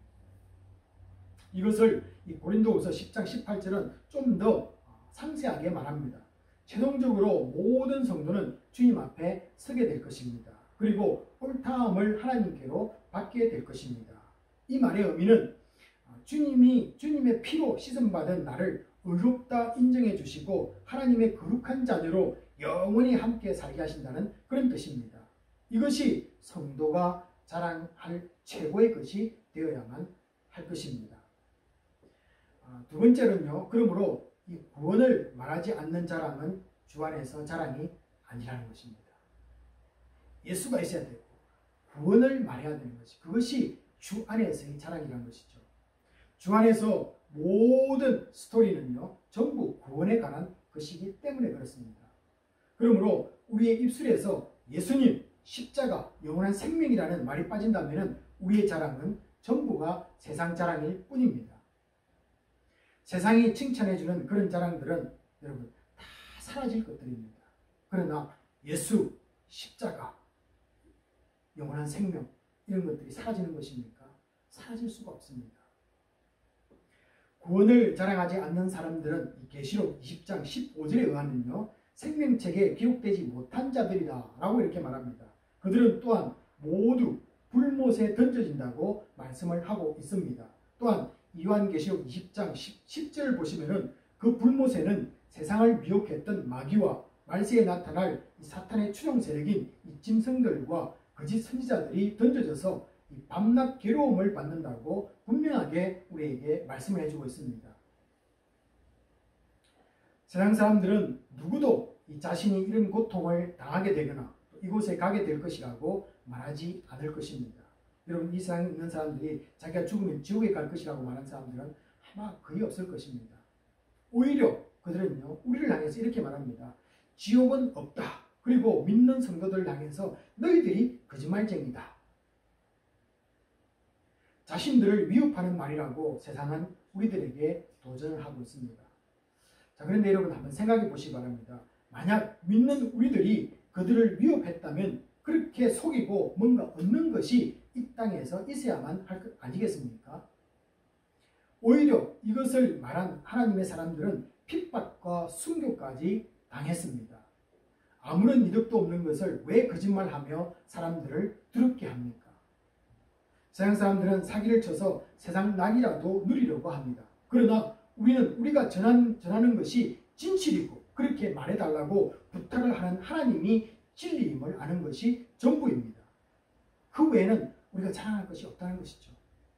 이것을 이 고린도후서 10장 18절은 좀 더 상세하게 말합니다. 최종적으로 모든 성도는 주님 앞에 서게 될 것입니다. 그리고 옳다함을 하나님께로 받게 될 것입니다. 이 말의 의미는 주님의 피로 씻음받은 나를 의롭다 인정해 주시고 하나님의 거룩한 자녀로 영원히 함께 살게 하신다는 그런 뜻입니다. 이것이 성도가 자랑할 최고의 것이 되어야만 할 것입니다. 두 번째는요, 그러므로 이 구원을 말하지 않는 자랑은 주 안에서 자랑이 아니라는 것입니다. 예수가 있어야 되고 구원을 말해야 되는 것이, 그것이 주 안에서의 자랑이라는 것이죠. 주 안에서 모든 스토리는요, 전부 구원에 관한 것이기 때문에 그렇습니다. 그러므로 우리의 입술에서 예수님, 십자가, 영원한 생명이라는 말이 빠진다면 우리의 자랑은 전부가 세상 자랑일 뿐입니다. 세상이 칭찬해주는 그런 자랑들은 여러분 다 사라질 것들입니다. 그러나 예수, 십자가, 영원한 생명, 이런 것들이 사라지는 것입니까? 사라질 수가 없습니다. 구원을 자랑하지 않는 사람들은 계시록 20장 15절에 의하면요, 생명책에 기록되지 못한 자들이다 라고 이렇게 말합니다. 그들은 또한 모두 불못에 던져진다고 말씀을 하고 있습니다. 또한 요한계시록 20장 10절을 보시면은 그 불못에는 세상을 미혹했던 마귀와 말세에 나타날 이 사탄의 추종 세력인 이 짐승들과 거짓 선지자들이 던져져서 이 밤낮 괴로움을 받는다고 분명하게 우리에게 말씀을 해주고 있습니다. 세상 사람들은 누구도 이 자신이 이런 고통을 당하게 되거나 이곳에 가게 될 것이라고 말하지 않을 것입니다. 여러분, 이 세상에 있는 사람들이 자기가 죽으면 지옥에 갈 것이라고 말하는 사람들은 아마 거의 없을 것입니다. 오히려 그들은요, 우리를 향해서 이렇게 말합니다. 지옥은 없다. 그리고 믿는 성도들을 향해서 너희들이 거짓말쟁이다. 자신들을 위협하는 말이라고 세상은 우리들에게 도전을 하고 있습니다. 자, 그런데 여러분 한번 생각해 보시기 바랍니다. 만약 믿는 우리들이 그들을 위협했다면 그렇게 속이고 뭔가 얻는 것이 이 땅에서 있어야만 할 것 아니겠습니까? 오히려 이것을 말한 하나님의 사람들은 핍박과 순교까지 당했습니다. 아무런 이득도 없는 것을 왜 거짓말하며 사람들을 두렵게 합니까? 세상 사람들은 사기를 쳐서 세상 낙이라도 누리려고 합니다. 그러나 우리는 우리가 전하는 것이 진실이고 그렇게 말해달라고 부탁을 하는 하나님이 진리임을 아는 것이 전부입니다. 그 외에는 우리가 자랑할 것이 없다는 것이죠.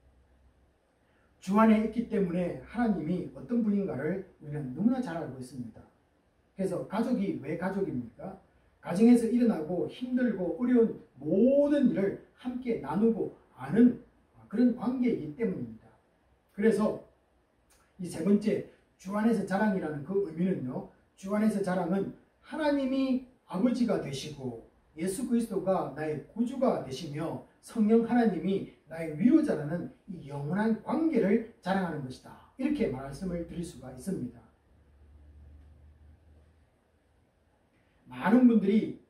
주 안에 있기 때문에 하나님이 어떤 분인가를 우리는 너무나 잘 알고 있습니다. 그래서 가족이 왜 가족입니까? 가정에서 일어나고 힘들고 어려운 모든 일을 함께 나누고 아는 그런 관계이기 때문입니다. 그래서 이 세 번째, 주 안에서 자랑이라는 그 의미는요, 주 안에서 자랑은 하나님이 아버지가 되시고 예수 그리스도가 나의 구주가 되시며 성령 하나님이 나의 위로자라는 이 영원한 관계를 자랑하는 것이다. 이렇게 말씀을 드릴 수가 있습니다. 많은 분들이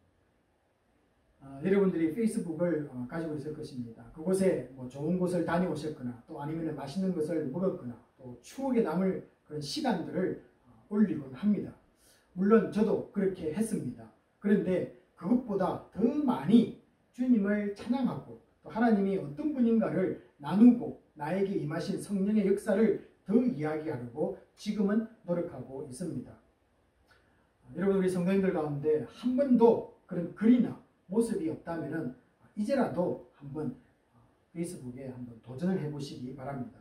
여러분들이 페이스북을 가지고 있을 것입니다. 그곳에 뭐 좋은 곳을 다녀오셨거나 또 아니면 맛있는 것을 먹었거나 또 추억에 남을 그런 시간들을 올리곤 합니다. 물론 저도 그렇게 했습니다. 그런데 그것보다 더 많이 주님을 찬양하고 또 하나님이 어떤 분인가를 나누고 나에게 임하신 성령의 역사를 더 이야기하려고 지금은 노력하고 있습니다. 여러분, 우리 성도님들 가운데 한 번도 그런 글이나 모습이 없다면 이제라도 한번 페이스북에 한번 도전을 해보시기 바랍니다.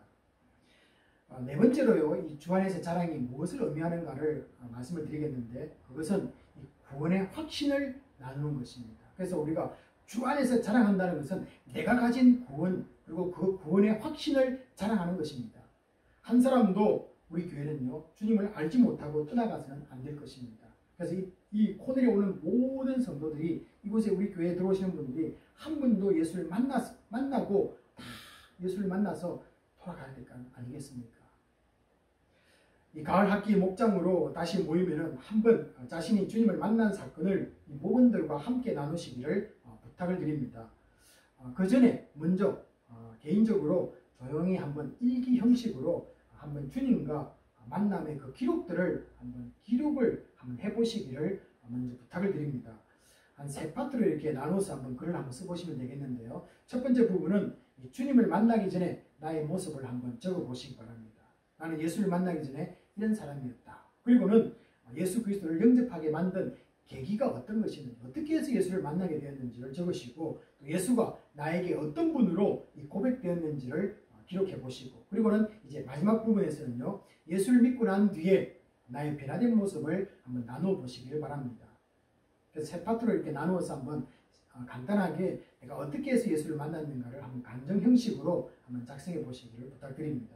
네 번째로요, 이 주 안에서 자랑이 무엇을 의미하는가를 말씀을 드리겠는데 그것은 이 구원의 확신을 나누는 것입니다. 그래서 우리가 주 안에서 자랑한다는 것은 내가 가진 구원 그리고 그 구원의 확신을 자랑하는 것입니다. 한 사람도 우리 교회는요, 주님을 알지 못하고 떠나가서는 안 될 것입니다. 그래서 이 코넬에 오는 모든 성도들이 이곳에 우리 교회에 들어오시는 분들이 한 분도 예수를 만나고 다 예수를 만나서 돌아가야 될 거 아니겠습니까? 이 가을 학기 목장으로 다시 모이면은 한번 자신이 주님을 만난 사건을 이 목원들과 함께 나누시기를 부탁을 드립니다. 그 전에 먼저 개인적으로 조용히 한번 일기 형식으로 한번 주님과 만남의 그 기록들을 한번 기록을 한번 해보시기를 먼저 부탁을 드립니다. 한 세 파트로 이렇게 나눠서 한번 글을 한번 써보시면 되겠는데요. 첫 번째 부분은 주님을 만나기 전에 나의 모습을 한번 적어보시기 바랍니다. 나는 예수를 만나기 전에 이런 사람이었다. 그리고는 예수 그리스도를 영접하게 만든 계기가 어떤 것이는지, 어떻게 해서 예수를 만나게 되었는지를 적으시고 또 예수가 나에게 어떤 분으로 고백되었는지를 기록해 보시고, 그리고는 이제 마지막 부분에서는요, 예수를 믿고 난 뒤에 나의 변화된 모습을 한번 나누어 보시기를 바랍니다. 그래서 세 파트로 이렇게 나누어서 한번 간단하게 내가 어떻게 해서 예수를 만났는가를 한번 감정 형식으로 한번 작성해 보시기를 부탁드립니다.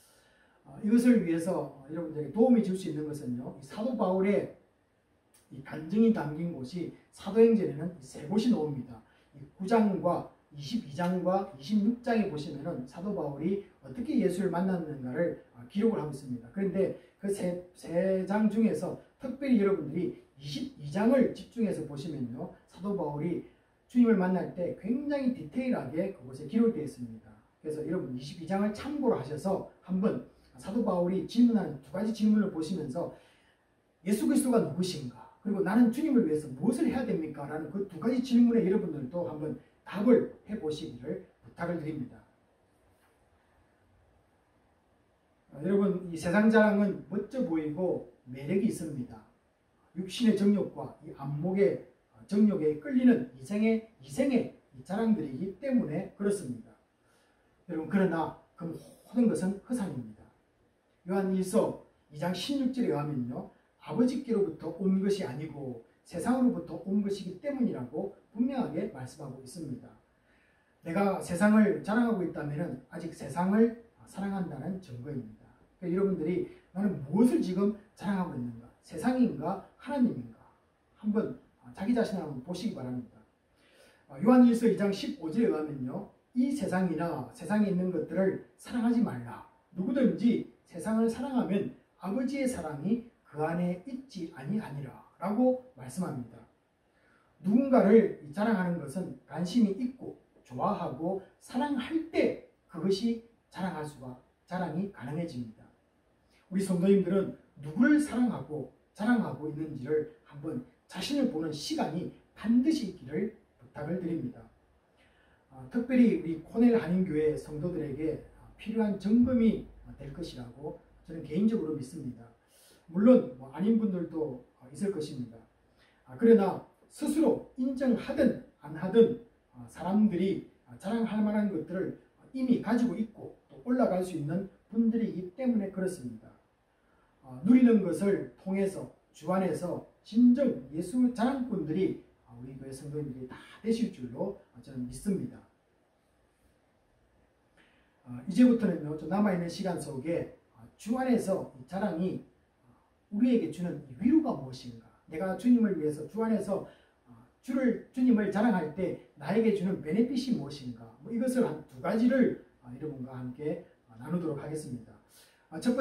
이것을 위해서 여러분들에게 도움이 줄 수 있는 것은요, 이 사도 바울의 이 간증이 담긴 곳이 사도행전에는 세 곳이 나옵니다. 9장과 22장과 26장에 보시면은 사도 바울이 어떻게 예수를 만났는가를 기록을 하고 있습니다. 그런데 그 세 장 중에서 특별히 여러분들이 22장을 집중해서 보시면요, 사도 바울이 주님을 만날 때 굉장히 디테일하게 그곳에 기록되어 있습니다. 그래서 여러분 22장을 참고로 하셔서 한번 사도 바울이 질문하는 두 가지 질문을 보시면서 예수 그리스도가 누구신가? 그리고 나는 주님을 위해서 무엇을 해야 됩니까? 라는 그 두 가지 질문에 여러분들도 한번 답을 해보시기를 부탁을 드립니다. 여러분, 이 세상 자랑은 멋져 보이고 매력이 있습니다. 육신의 정욕과 이 안목의 정욕에 끌리는 이생의 자랑들이기 때문에 그렇습니다. 여러분, 그러나 그 모든 것은 허상입니다. 요한 1서 2장 16절에 의하면요, 아버지께로부터 온 것이 아니고 세상으로부터 온 것이기 때문이라고 분명하게 말씀하고 있습니다. 내가 세상을 자랑하고 있다면 아직 세상을 사랑한다는 증거입니다. 그러니까 여러분들이 나는 무엇을 지금 자랑하고 있는가? 세상인가? 하나님인가? 한번 자기 자신을 한번 보시기 바랍니다. 요한일서 2장 15절에 의하면요. 이 세상이나 세상에 있는 것들을 사랑하지 말라. 누구든지 세상을 사랑하면 아버지의 사랑이 그 안에 있지 아니하니라 라고 말씀합니다. 누군가를 자랑하는 것은 관심이 있고 좋아하고 사랑할 때 그것이 자랑이 가능해집니다. 우리 성도님들은 누구를 사랑하고 자랑하고 있는지를 한번 자신을 보는 시간이 반드시 있기를 부탁을 드립니다. 특별히 우리 코넬 한인교회 성도들에게 필요한 점검이 될 것이라고 저는 개인적으로 믿습니다. 물론 아닌 분들도 있을 것입니다. 그러나 스스로 인정하든 안 하든 사람들이 자랑할 만한 것들을 이미 가지고 있고 또 올라갈 수 있는 분들이기 때문에 그렇습니다. 누리는 것을 통해서 주 안에서 진정 예수 자랑꾼들이 우리 교회 성도님들이 다 되실 줄로 저는 믿습니다. 이제부터는 좀 남아있는 시간 속에 주 안에서 이 자랑이 우리에게 주는 위로가 무엇인가? 내가 주님을 위해서 주 안에서 주님을 자랑할 때 나에게 주는 베네핏이 무엇인가? 이것을 한 두 가지를 여러분과 함께 나누도록 하겠습니다. 첫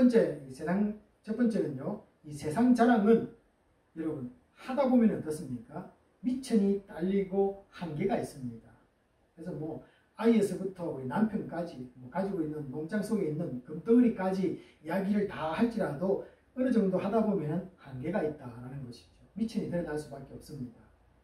번째는요. 이 세상 자랑은 여러분 하다 보면 어떻습니까? 미천이 딸리고 한계가 있습니다. 그래서 아이에서부터 우리 남편까지 가지고 있는 농장 속에 있는 금덩어리까지 이야기를 다 할지라도 어느 정도 하다 보면 한계가 있다라는 것이죠. 미천이 드러날 수밖에 없습니다.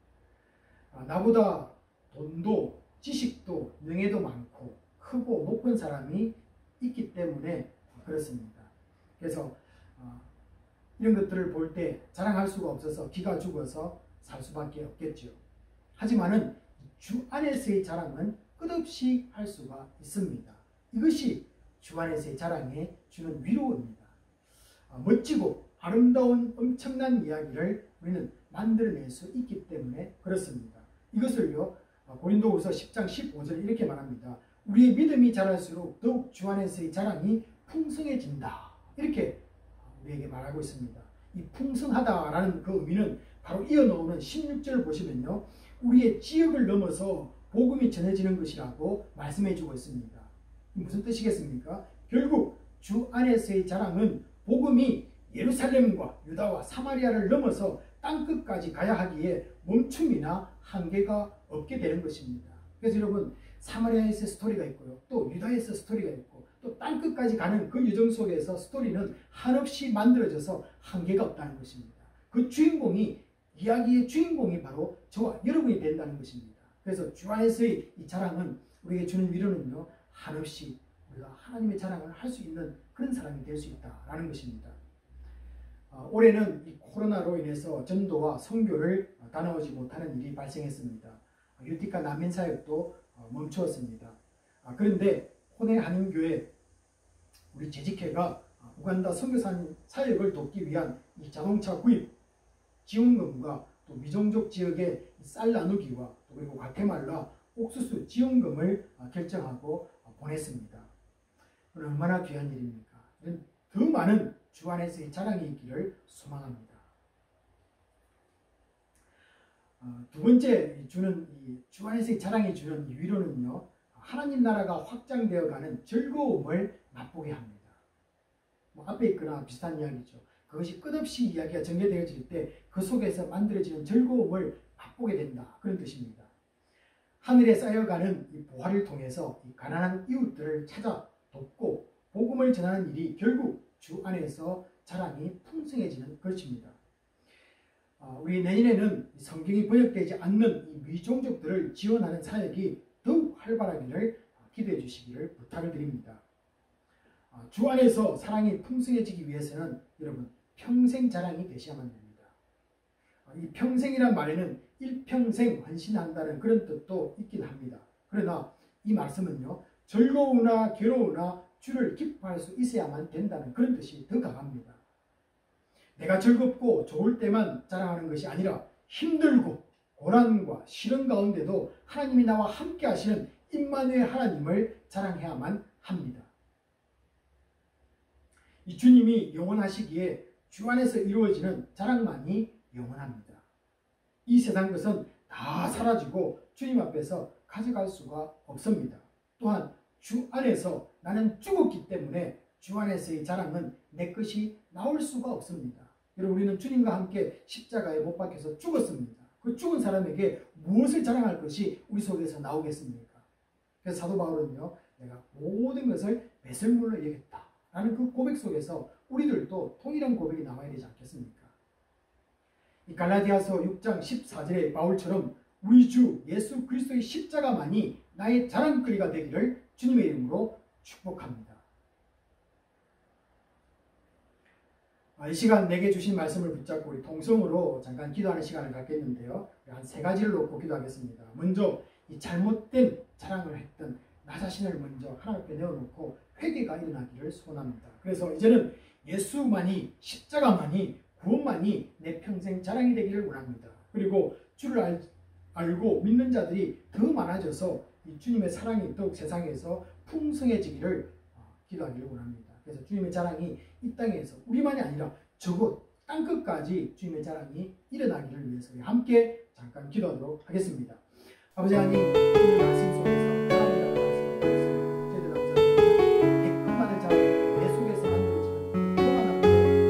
나보다 돈도 지식도 명예도 많고 크고 높은 사람이 있기 때문에 그렇습니다. 그래서 이런 것들을 볼 때 자랑할 수가 없어서 기가 죽어서 살 수밖에 없겠죠. 하지만은 주 안에서의 자랑은 끝없이 할 수가 있습니다. 이것이 주 안에서의 자랑에 주는 위로입니다. 멋지고 아름다운 엄청난 이야기를 우리는 만들어낼 수 있기 때문에 그렇습니다. 이것을요 고린도후서 10장 15절 이렇게 말합니다. 우리의 믿음이 자랄수록 더욱 주 안에서의 자랑이 풍성해진다. 이렇게 우리에게 말하고 있습니다. 이 풍성하다라는 그 의미는 바로 이어나오는 16절을 보시면요. 우리의 지역을 넘어서 복음이 전해지는 것이라고 말씀해 주고 있습니다. 무슨 뜻이겠습니까? 결국 주 안에서의 자랑은 복음이 예루살렘과 유다와 사마리아를 넘어서 땅끝까지 가야 하기에 멈춤이나 한계가 없게 되는 것입니다. 그래서 여러분 사마리아에서 스토리가 있고요. 또 유다에서 스토리가 있고 또 땅끝까지 가는 그 여정 속에서 스토리는 한없이 만들어져서 한계가 없다는 것입니다. 그 주인공이 이야기의 주인공이 바로 저와 여러분이 된다는 것입니다. 그래서 주 안에서의 이 자랑은 우리에게 주는 위로는요. 한없이 우리가 하나님의 자랑을 할 수 있는 그런 사람이 될 수 있다라는 것입니다. 올해는 이 코로나로 인해서 전도와 선교를 다녀오지 못하는 일이 발생했습니다. 유티카 난민 사역도 멈추었습니다. 그런데 코넬 한인교회 우리 재직회가 우간다 선교 사역을 돕기 위한 이 자동차 구입 지원금과 또 미종족 지역의 쌀 나누기와 또 그리고 과테말라 옥수수 지원금을 결정하고 보냈습니다. 얼마나 귀한 일입니까? 더 많은 주 안에서의 자랑이 있기를 소망합니다. 두 번째 주는 주 안에서의 자랑이 주는 위로는요. 하나님 나라가 확장되어가는 즐거움을 맛보게 합니다. 앞에 있거나 비슷한 이야기죠. 그것이 끝없이 이야기가 전개되어질 때 그 속에서 만들어지는 즐거움을 맛보게 된다. 그런 뜻입니다. 하늘에 쌓여가는 이 보화를 통해서 이 가난한 이웃들을 찾아 돕고 복음을 전하는 일이 결국 주 안에서 자랑이 풍성해지는 것입니다. 우리 내년에는 성경이 번역되지 않는 이 미종족들을 지원하는 사역이 더욱 활발하기를 기도해 주시기를 부탁을 드립니다. 주 안에서 사랑이 풍성해지기 위해서는 여러분 평생 자랑이 되셔야만 됩니다. 이 평생이란 말에는 일평생 헌신한다는 그런 뜻도 있긴 합니다. 그러나 이 말씀은요. 즐거우나 괴로우나 주를 기뻐할 수 있어야만 된다는 그런 뜻이 더 강합니다. 내가 즐겁고 좋을 때만 자랑하는 것이 아니라 힘들고 고난과 시련 가운데도 하나님이 나와 함께 하시는 임마누엘 하나님을 자랑해야만 합니다. 이 주님이 영원하시기에 주 안에서 이루어지는 자랑만이 영원합니다. 이 세상 것은 다 사라지고 주님 앞에서 가져갈 수가 없습니다. 또한 주 안에서 나는 죽었기 때문에 주 안에서의 자랑은 내 것이 나올 수가 없습니다. 여러분, 우리는 주님과 함께 십자가에 못 박혀서 죽었습니다. 그 죽은 사람에게 무엇을 자랑할 것이 우리 속에서 나오겠습니까? 그래서 사도 바울은요, 내가 모든 것을 배설물로 여겼다 라는 그 고백 속에서 우리들도 동일한 고백이 나와야 되지 않겠습니까? 이 갈라디아서 6장 14절의 바울처럼 우리 주 예수 그리스도의 십자가만이 나의 자랑거리가 되기를 주님의 이름으로 축복합니다. 이 시간 내게 주신 말씀을 붙잡고 우리 통성으로 잠깐 기도하는 시간을 갖겠는데요. 한 세 가지를 놓고 기도하겠습니다. 먼저 이 잘못된 자랑을 했던 나 자신을 먼저 하나님 앞에 내어놓고 회개가 일어나기를 소원합니다. 그래서 이제는 예수만이, 십자가만이, 구원만이 내 평생 자랑이 되기를 원합니다. 그리고 주를 알고 믿는 자들이 더 많아져서 이 주님의 사랑이 더욱 세상에서 풍성해지기를 기도하기를 원합니다. 그래서 주님의 자랑이 이 땅에서 우리만이 아니라 적어도 땅끝까지 주님의 자랑이 일어나기를 위해서 함께 잠깐 기도하도록 하겠습니다. 아버지 하나님, 오늘 말씀 속에서 자랑이라고 말씀하셨습니다. 저희들 아버지 하나님, 백금만을 자랑 내 속에서 만들어지는 평안한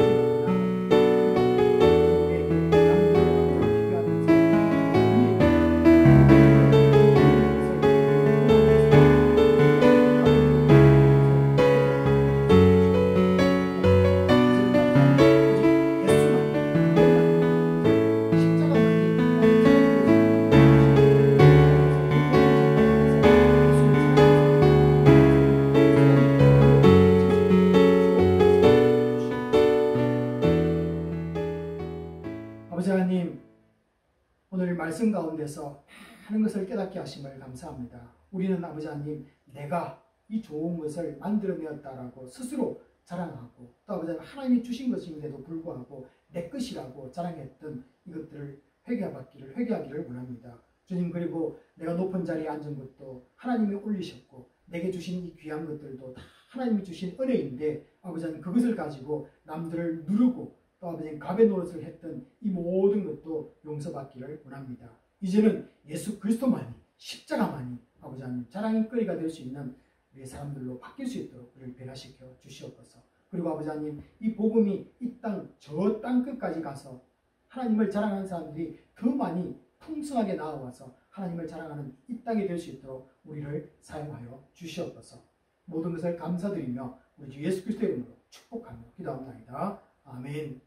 말씀 가운데서 많은 것을 깨닫게 하심을 감사합니다. 우리는 아버지 하나님, 내가 이 좋은 것을 만들어내었다라고 스스로 자랑하고, 또 아버지 하나님이 주신 것임에도 불구하고 내 것이라고 자랑했던 이것들을 회개하기를 원합니다. 주님, 그리고 내가 높은 자리에 앉은 것도 하나님이 올리셨고 내게 주신 이 귀한 것들도 다 하나님이 주신 은혜인데, 아버지 하나님, 그것을 가지고 남들을 누르고 또 아버지 갑의 노릇을 했던 이 모든 것도 용서받기를 원합니다. 이제는 예수 그리스도만이, 십자가만이 아버지 하나님 자랑의 거리가 될 수 있는 우리 사람들로 바뀔 수 있도록 우리를 변화시켜 주시옵소서. 그리고 아버지 하나님, 이 복음이 이 땅 저 땅 끝까지 가서 하나님을 자랑하는 사람들이 더 많이 풍성하게 나와서 하나님을 자랑하는 이 땅이 될 수 있도록 우리를 사용하여 주시옵소서. 모든 것을 감사드리며 우리 주 예수 그리스도의 이름으로 축복하며 기도합니다. 아멘.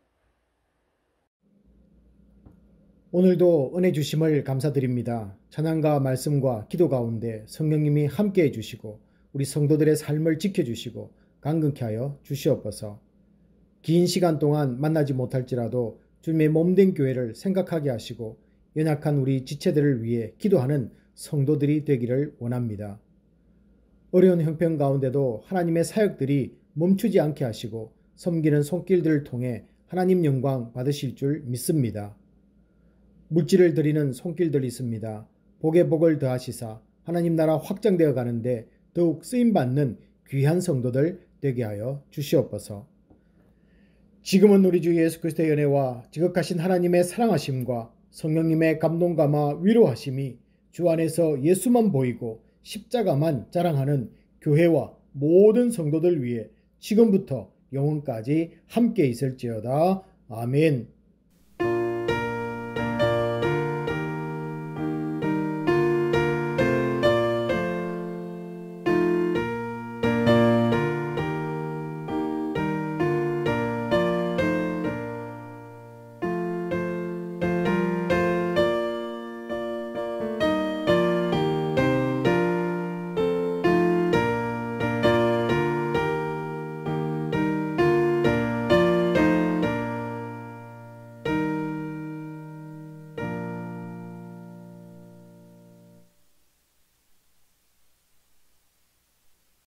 오늘도 은혜 주심을 감사드립니다. 찬양과 말씀과 기도 가운데 성령님이 함께해 주시고 우리 성도들의 삶을 지켜주시고 강건케 하여 주시옵소서. 긴 시간 동안 만나지 못할지라도 주님의 몸된 교회를 생각하게 하시고 연약한 우리 지체들을 위해 기도하는 성도들이 되기를 원합니다. 어려운 형편 가운데도 하나님의 사역들이 멈추지 않게 하시고 섬기는 손길들을 통해 하나님 영광 받으실 줄 믿습니다. 물질을 드리는 손길들이 있습니다. 복에 복을 더하시사 하나님 나라 확장되어 가는데 더욱 쓰임받는 귀한 성도들 되게 하여 주시옵소서. 지금은 우리 주 예수 그리스도의 은혜와 지극하신 하나님의 사랑하심과 성령님의 감동감화 위로하심이 주 안에서 예수만 보이고 십자가만 자랑하는 교회와 모든 성도들 위해 지금부터 영원까지 함께 있을지어다. 아멘.